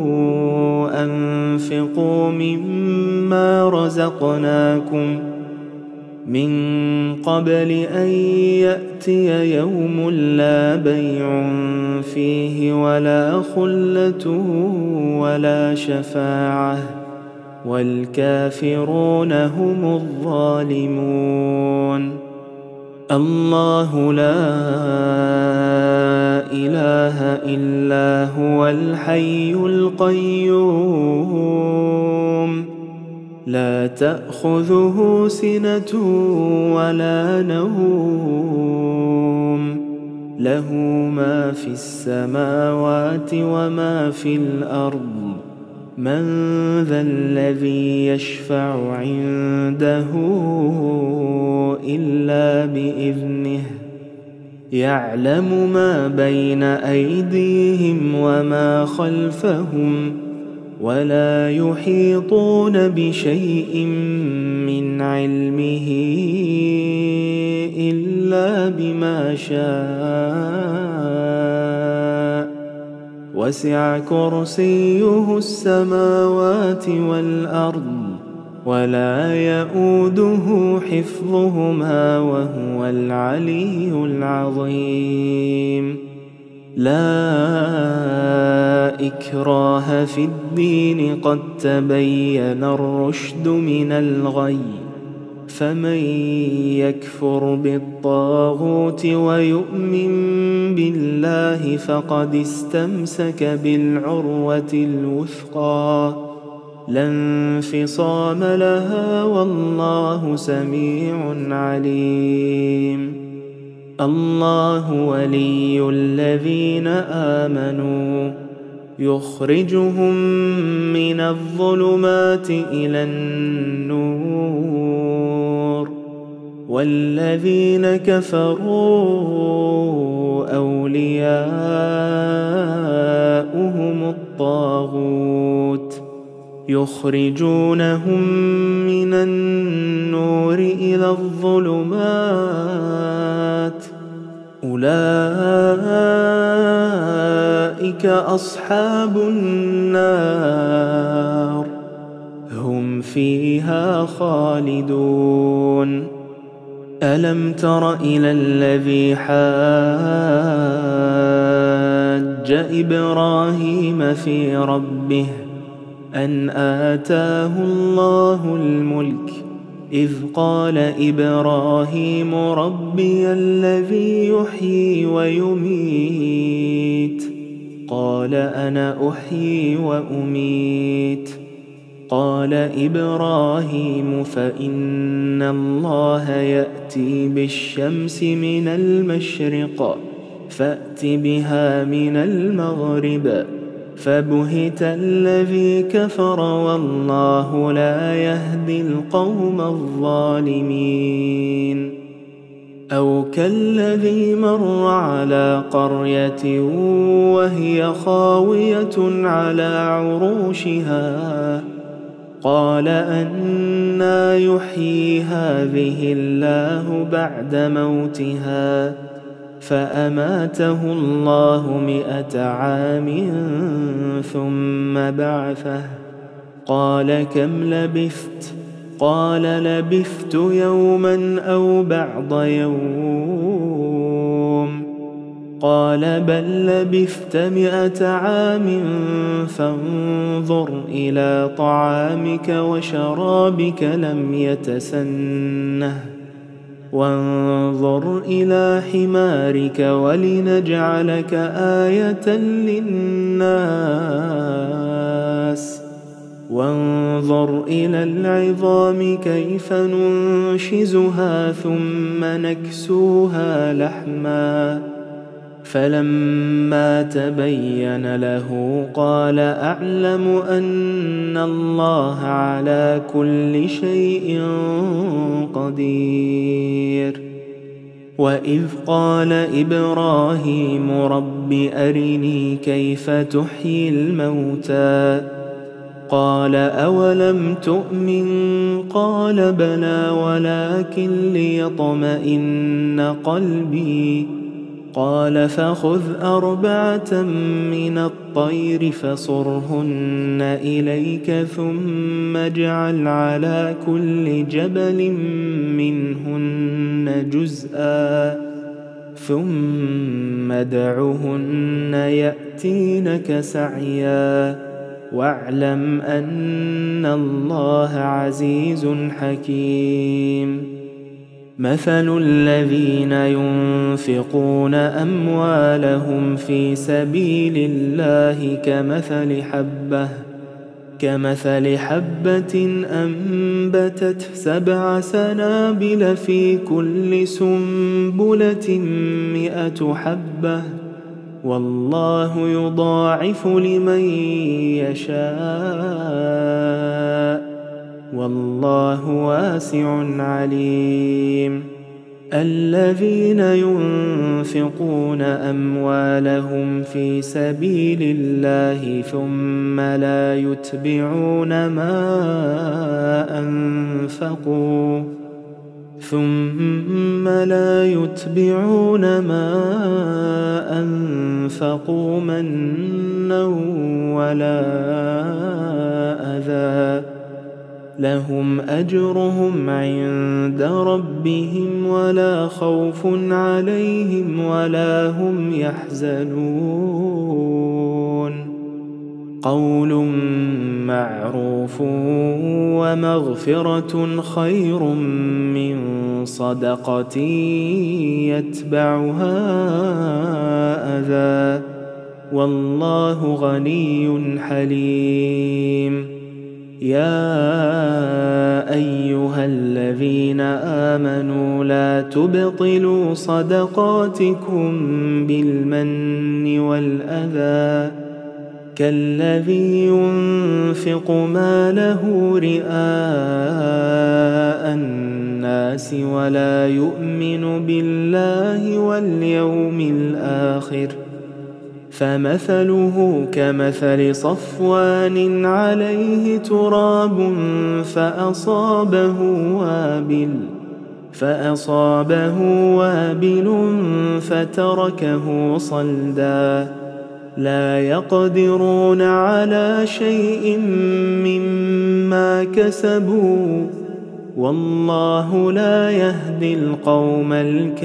أنفقوا مما رزقناكم من قبل أن يأتي يوم لا بيع فيه ولا خلة ولا شفاعة والكافرون هم الظالمون. الله لا إله إلا هو الحي القيوم، لا تأخذه سنة ولا نوم، له ما في السماوات وما في الأرض. من ذا الذي يشفع عنده إلا بإذنه، يعلم ما بين أيديهم وما خلفهم، ولا يحيطون بشيء من علمه إلا بما شاء، وسع كرسيه السماوات والأرض ولا يئوده حفظهما وهو العلي العظيم. لا إكراه في الدين قد تبين الرشد من الغي، فمن يكفر بالطاغوت ويؤمن بالله فقد استمسك بالعروة الوثقى لا انفصام لها والله سميع عليم. الله ولي الذين آمنوا يخرجهم من الظلمات إلى النور، والذين كفروا أولياؤهم الطاغوت يخرجونهم من النور إلى الظلمات، أولئك أصحاب النار هم فيها خالدون. ألم تر إلى الذي حاج إبراهيم في ربه أن آتاه الله الملك إذ قال إبراهيم ربي الذي يحيي ويميت قال أنا أحيي وأميت قال إبراهيم فإن الله يأتي بالشمس من المشرق فأت بها من المغرب فبهت الذي كفر والله لا يهدي القوم الظالمين. أو كالذي مر على قرية وهي خاوية على عروشها قال أنى يحيي هذه الله بعد موتها فأماته الله 100 عام ثم بعثه قال كم لبثت قال لبثت يوما أو بعض يوم قال بل لبثت 100 عام فانظر إلى طعامك وشرابك لم يتسنه وانظر إلى حمارك ولنجعلك آية للناس وانظر إلى العظام كيف ننشزها ثم نكسوها لحما فلما تبين له قال أعلم أن الله على كل شيء قدير. وإذ قال إبراهيم رب أرني كيف تحيي الموتى قال أولم تؤمن قال بلى ولكن ليطمئن قلبي قال فخذ 4 من الطير فصرهن إليك ثم اجعل على كل جبل منهن جزءا ثم ادعهن يأتينك سعيا واعلم أن الله عزيز حكيم. مثل الذين ينفقون أموالهم في سبيل الله كمثل حبة أنبتت 7 سنابل في كل سنبلة 100 حبة والله يضاعف لمن يشاء والله واسع عليم. الذين ينفقون أموالهم في سبيل الله ثم لا يتبعون ما ثم لا يتبعون ما أنفقوا منا ولا أذى لهم أجرهم عند ربهم ولا خوف عليهم ولا هم يحزنون قول معروف ومغفرة خير من صدقة يتبعها أذى والله غني حليم يا أيها الذين آمنوا لا تبطلوا صدقاتكم بالمن والأذى كالذي ينفق ماله رئاء الناس ولا يؤمن بالله واليوم الآخر فمثله كمثل صفوان عليه تراب فأصابه وابل فتركه صلدا لا يقدرون على شيء مما كسبوا والله لا يهدي القوم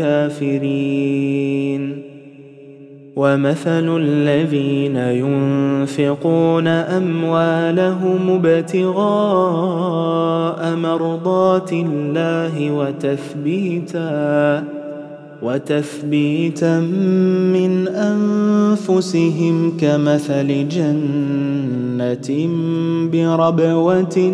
الكافرين ومثل الذين ينفقون أموالهم ابتغاء مرضات الله وتثبيتا من أنفسهم كمثل جنة بربوة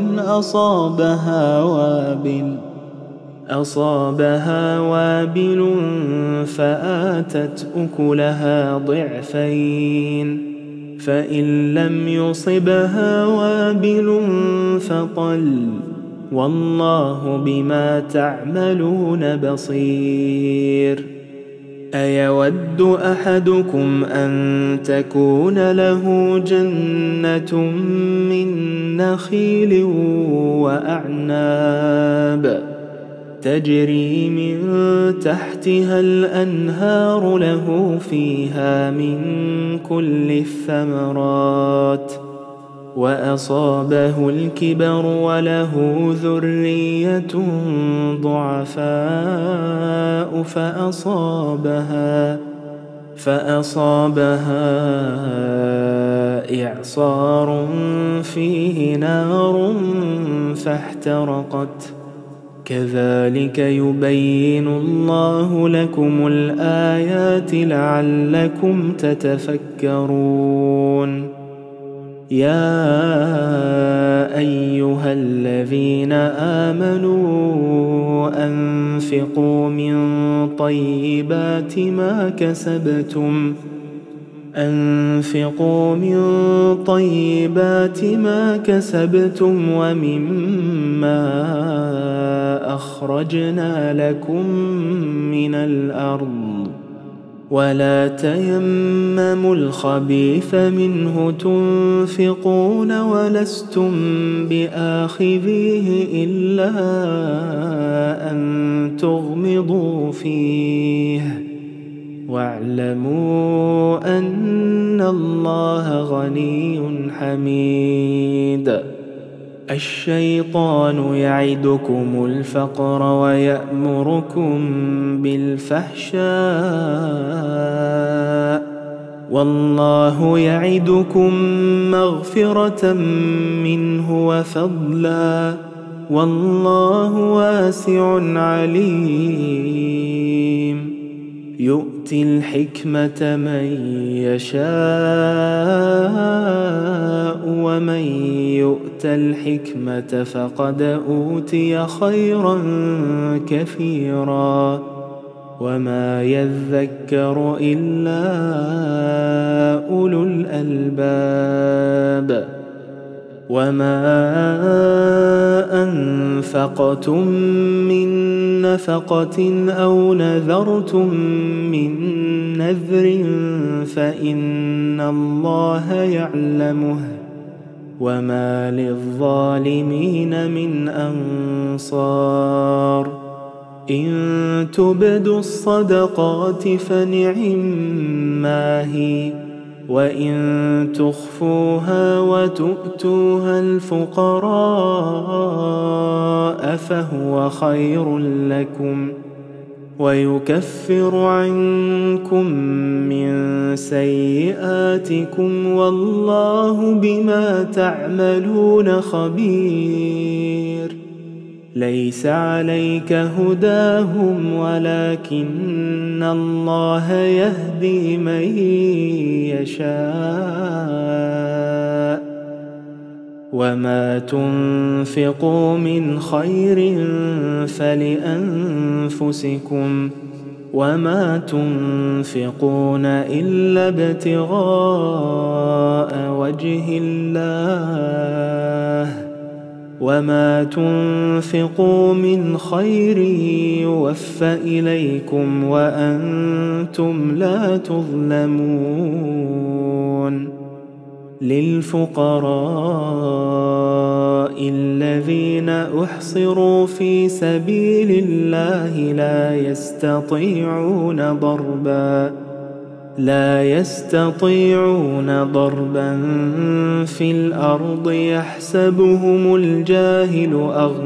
أصابها وابل فآتت أكلها ضعفين فإن لم يصبها وابل فطل والله بما تعملون بصير أيود أحدكم أن تكون له جنة من نخيل وأعناب تجري من تحتها الأنهار له فيها من كل الثمرات وأصابه الكبر وله ذرية ضعفاء فأصابها إعصار فيه نار فاحترقت كذلك يبين الله لكم الآيات لعلكم تتفكرون يا أيها الذين آمنوا أنفقوا من طيبات ما كسبتم ومما أخرجنا لكم من الأرض ولا تيمموا الخبيث منه تنفقون ولستم بآخذيه إلا أن تغمضوا فيه واعلموا أن الله غني حميد الشيطان يعدكم الفقر ويأمركم بالفحشاء والله يعدكم مغفرة منه وفضلا والله واسع عليم يؤتي الحكمة من يشاء ومن يؤت الحكمة فقد أوتي خيرا كثيرا وما يذكر إلا أولو الألباب وما أنفقتم من نفقة أو نذرتم من نذر فإن الله يعلمه وما للظالمين من أنصار إن تبدوا الصدقات فنعما هي، وإن تخفوها وتؤتوها الفقراء فهو خير لكم، ويكفر عنكم من سيئاتكم والله بما تعملون خبير. ليس عليك هداهم ولكن الله يهدي من يشاء، وما تنفقوا من خير فلأنفسكم، وما تنفقون إلا ابتغاء وجه الله، وما تنفقوا من خير يوفى إليكم وأنتم لا تظلمون. للفقراء الذين أحصروا في سبيل الله لا يستطيعون ضربا في الأرض يحسبهم الجاهل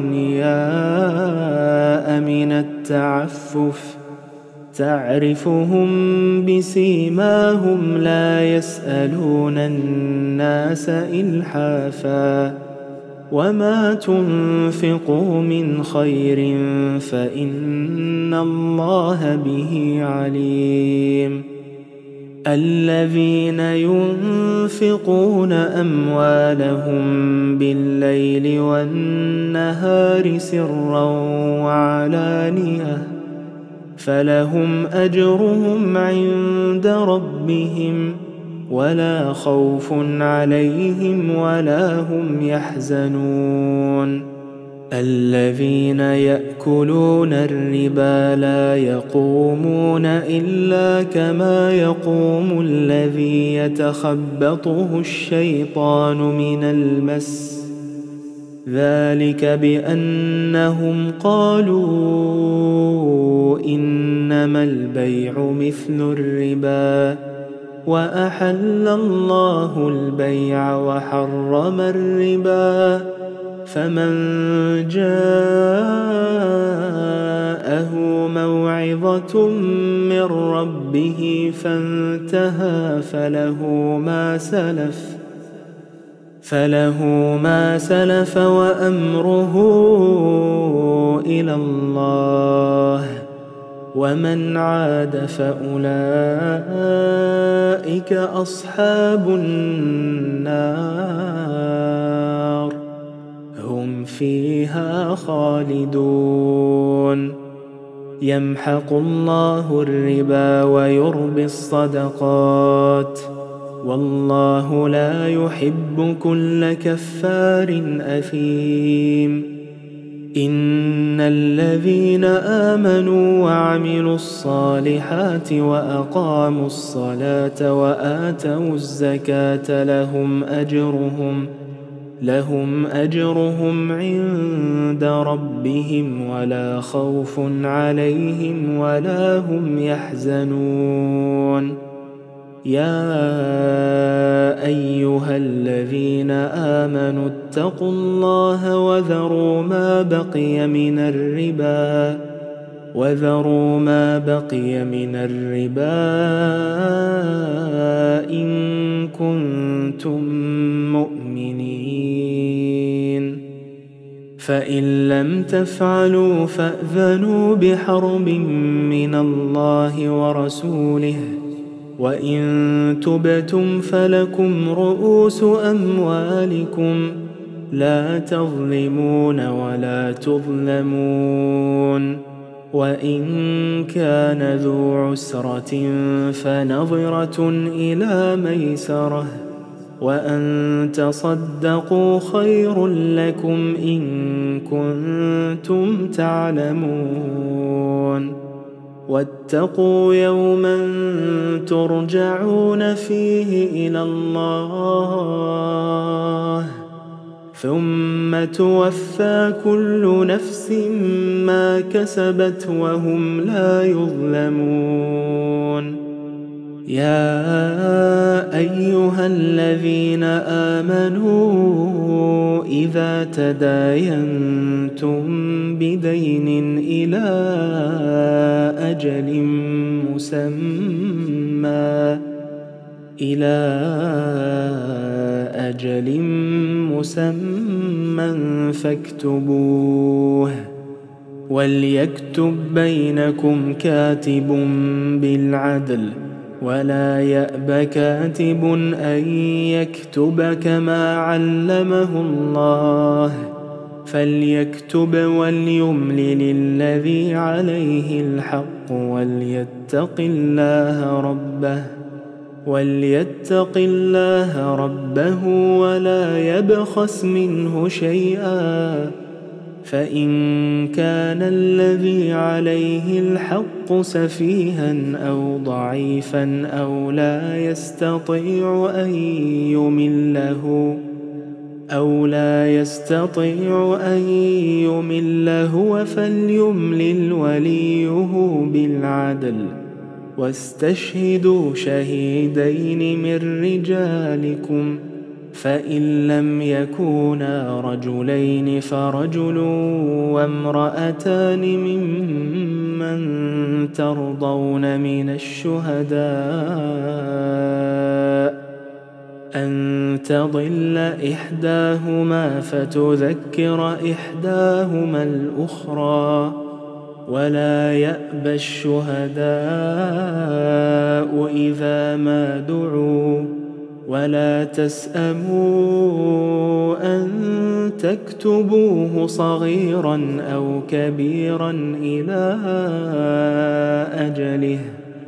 أغنياء من التعفف، تعرفهم بسيماهم لا يسألون الناس إلحافا، وما تنفقوا من خير فإن الله به عليم. الذين ينفقون أموالهم بالليل والنهار سرا وعلانية فلهم أجرهم عند ربهم ولا خوف عليهم ولا هم يحزنون. الذين يأكلون الربا لا يقومون إلا كما يقوم الذي يتخبطه الشيطان من المس، ذلك بأنهم قالوا إنما البيع مثل الربا وأحل الله البيع وحرم الربا، فمن جاءه موعظة من ربه فانتهى فله ما سلف وأمره إلى الله، ومن عاد فأولئك أصحاب النار هم فيها خالدون. يمحق الله الربا ويربي الصدقات والله لا يحب كل كفار أثيم. إن الذين آمنوا وعملوا الصالحات وأقاموا الصلاة وآتوا الزكاة لهم أجرهم عند ربهم ولا خوف عليهم ولا هم يحزنون. يا أيها الذين آمنوا اتقوا الله وذروا ما بقي من الربا إن كنتم مؤمنين، فإن لم تفعلوا فأذنوا بحرب من الله ورسوله، وإن تبتم فلكم رؤوس أموالكم لا تظلمون ولا تظلمون. وإن كان ذو عسرة فنظرة إلى ميسرة، وأن تصدقوا خير لكم إن كنتم تعلمون. واتقوا يوما ترجعون فيه إلى الله ثم توفى كل نفس ما كسبت وهم لا يظلمون. يا أيها الذين آمنوا إذا تداينتم بدين إلى أجل مسمى فاكتبوه، وليكتب بينكم كاتب بالعدل، ولا يأب كاتب أن يكتب كما علمه الله، فليكتب وليملل الذي عليه الحق وليتق الله ربه ولا يبخس منه شيئا، فإن كان الذي عليه الحق سفيها أو ضعيفا أو لا يستطيع أن يمل هو فليملل وليه بالعدل، واستشهدوا شهيدين من رجالكم، فإن لم يكونا رجلين فرجل وامرأتان ممن ترضون من الشهداء أن تضل إحداهما فتذكر إحداهما الأخرى، ولا يأبى الشهداء إذا ما دعوا، ولا تسأموا أن تكتبوه صغيرا أو كبيرا إلى أجله،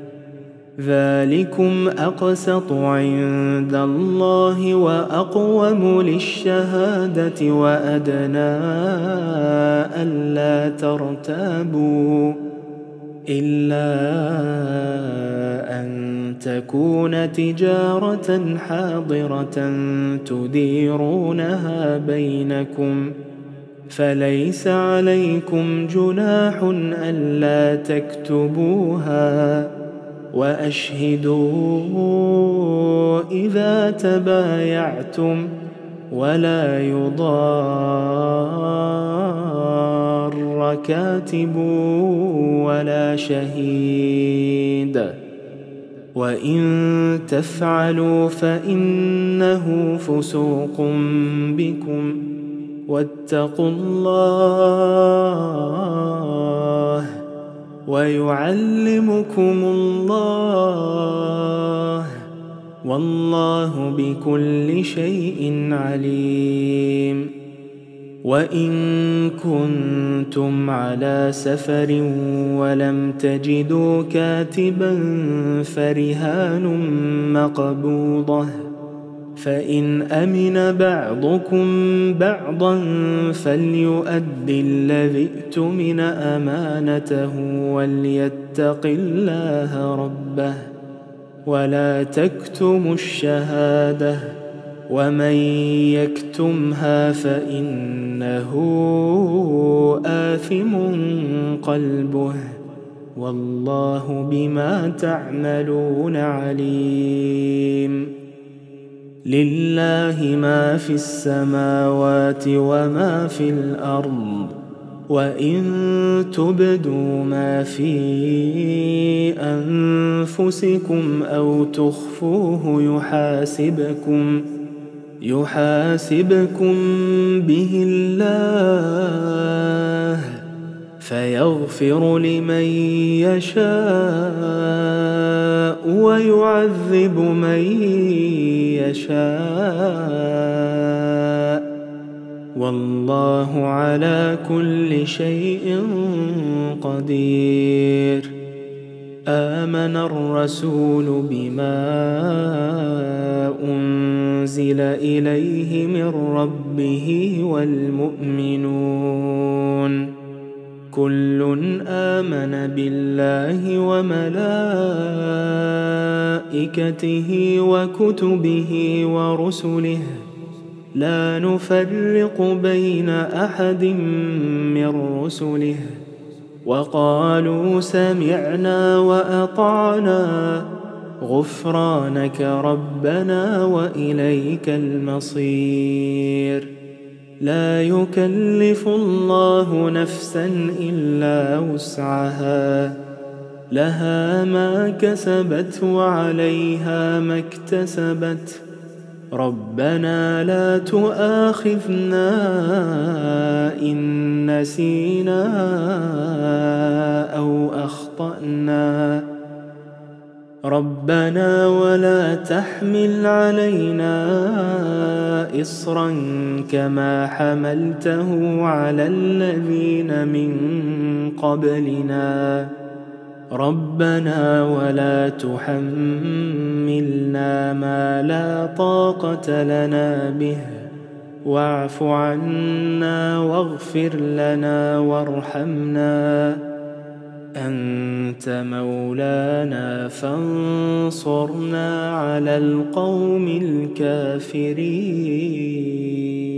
ذلكم أقسط عند الله وأقوم للشهادة وأدنى ألا ترتابوا، إلا أن تكون تجارة حاضرة تديرونها بينكم، فليس عليكم جناح ألا تكتبوها، وأشهدوا إذا تبايعتم، ولا يضار كاتب ولا شهيد، وإن تفعلوا فإنه فسوق بكم، واتقوا الله ويعلمكم الله، والله بكل شيء عليم. وإن كنتم على سفر ولم تجدوا كاتبا فرهان مقبوضة، فإن أمن بعضكم بعضا فليؤد الذي اؤتمن أمانته وليتق الله ربه، ولا تكتموا الشهادة، ومن يكتمها فإنه آثم قلبه، والله بما تعملون عليم. لله ما في السماوات وما في الأرض، وإن تبدوا ما في أنفسكم أو تخفوه يحاسبكم به الله، فيغفر لمن يشاء ويعذب من يشاء، والله على كل شيء قدير. آمن الرسول بما أنزل إليه من ربه والمؤمنون كل آمن بالله وملائكته وكتبه ورسله لا نفرق بين أحد من رسله وقالوا سمعنا وأطعنا غفرانك ربنا وإليك المصير. لا يكلف الله نفسا إلا وسعها، لها ما كسبت وعليها ما اكتسبت. ربنا لا تؤاخذنا إن نسينا أو أخطأنا. ربنا ولا تحمل علينا إصرا كما حملته على الذين من قبلنا. ربنا ولا تحملنا ما لا طاقة لنا به، واعف عنا واغفر لنا وارحمنا، أنت مولانا فانصرنا على القوم الكافرين.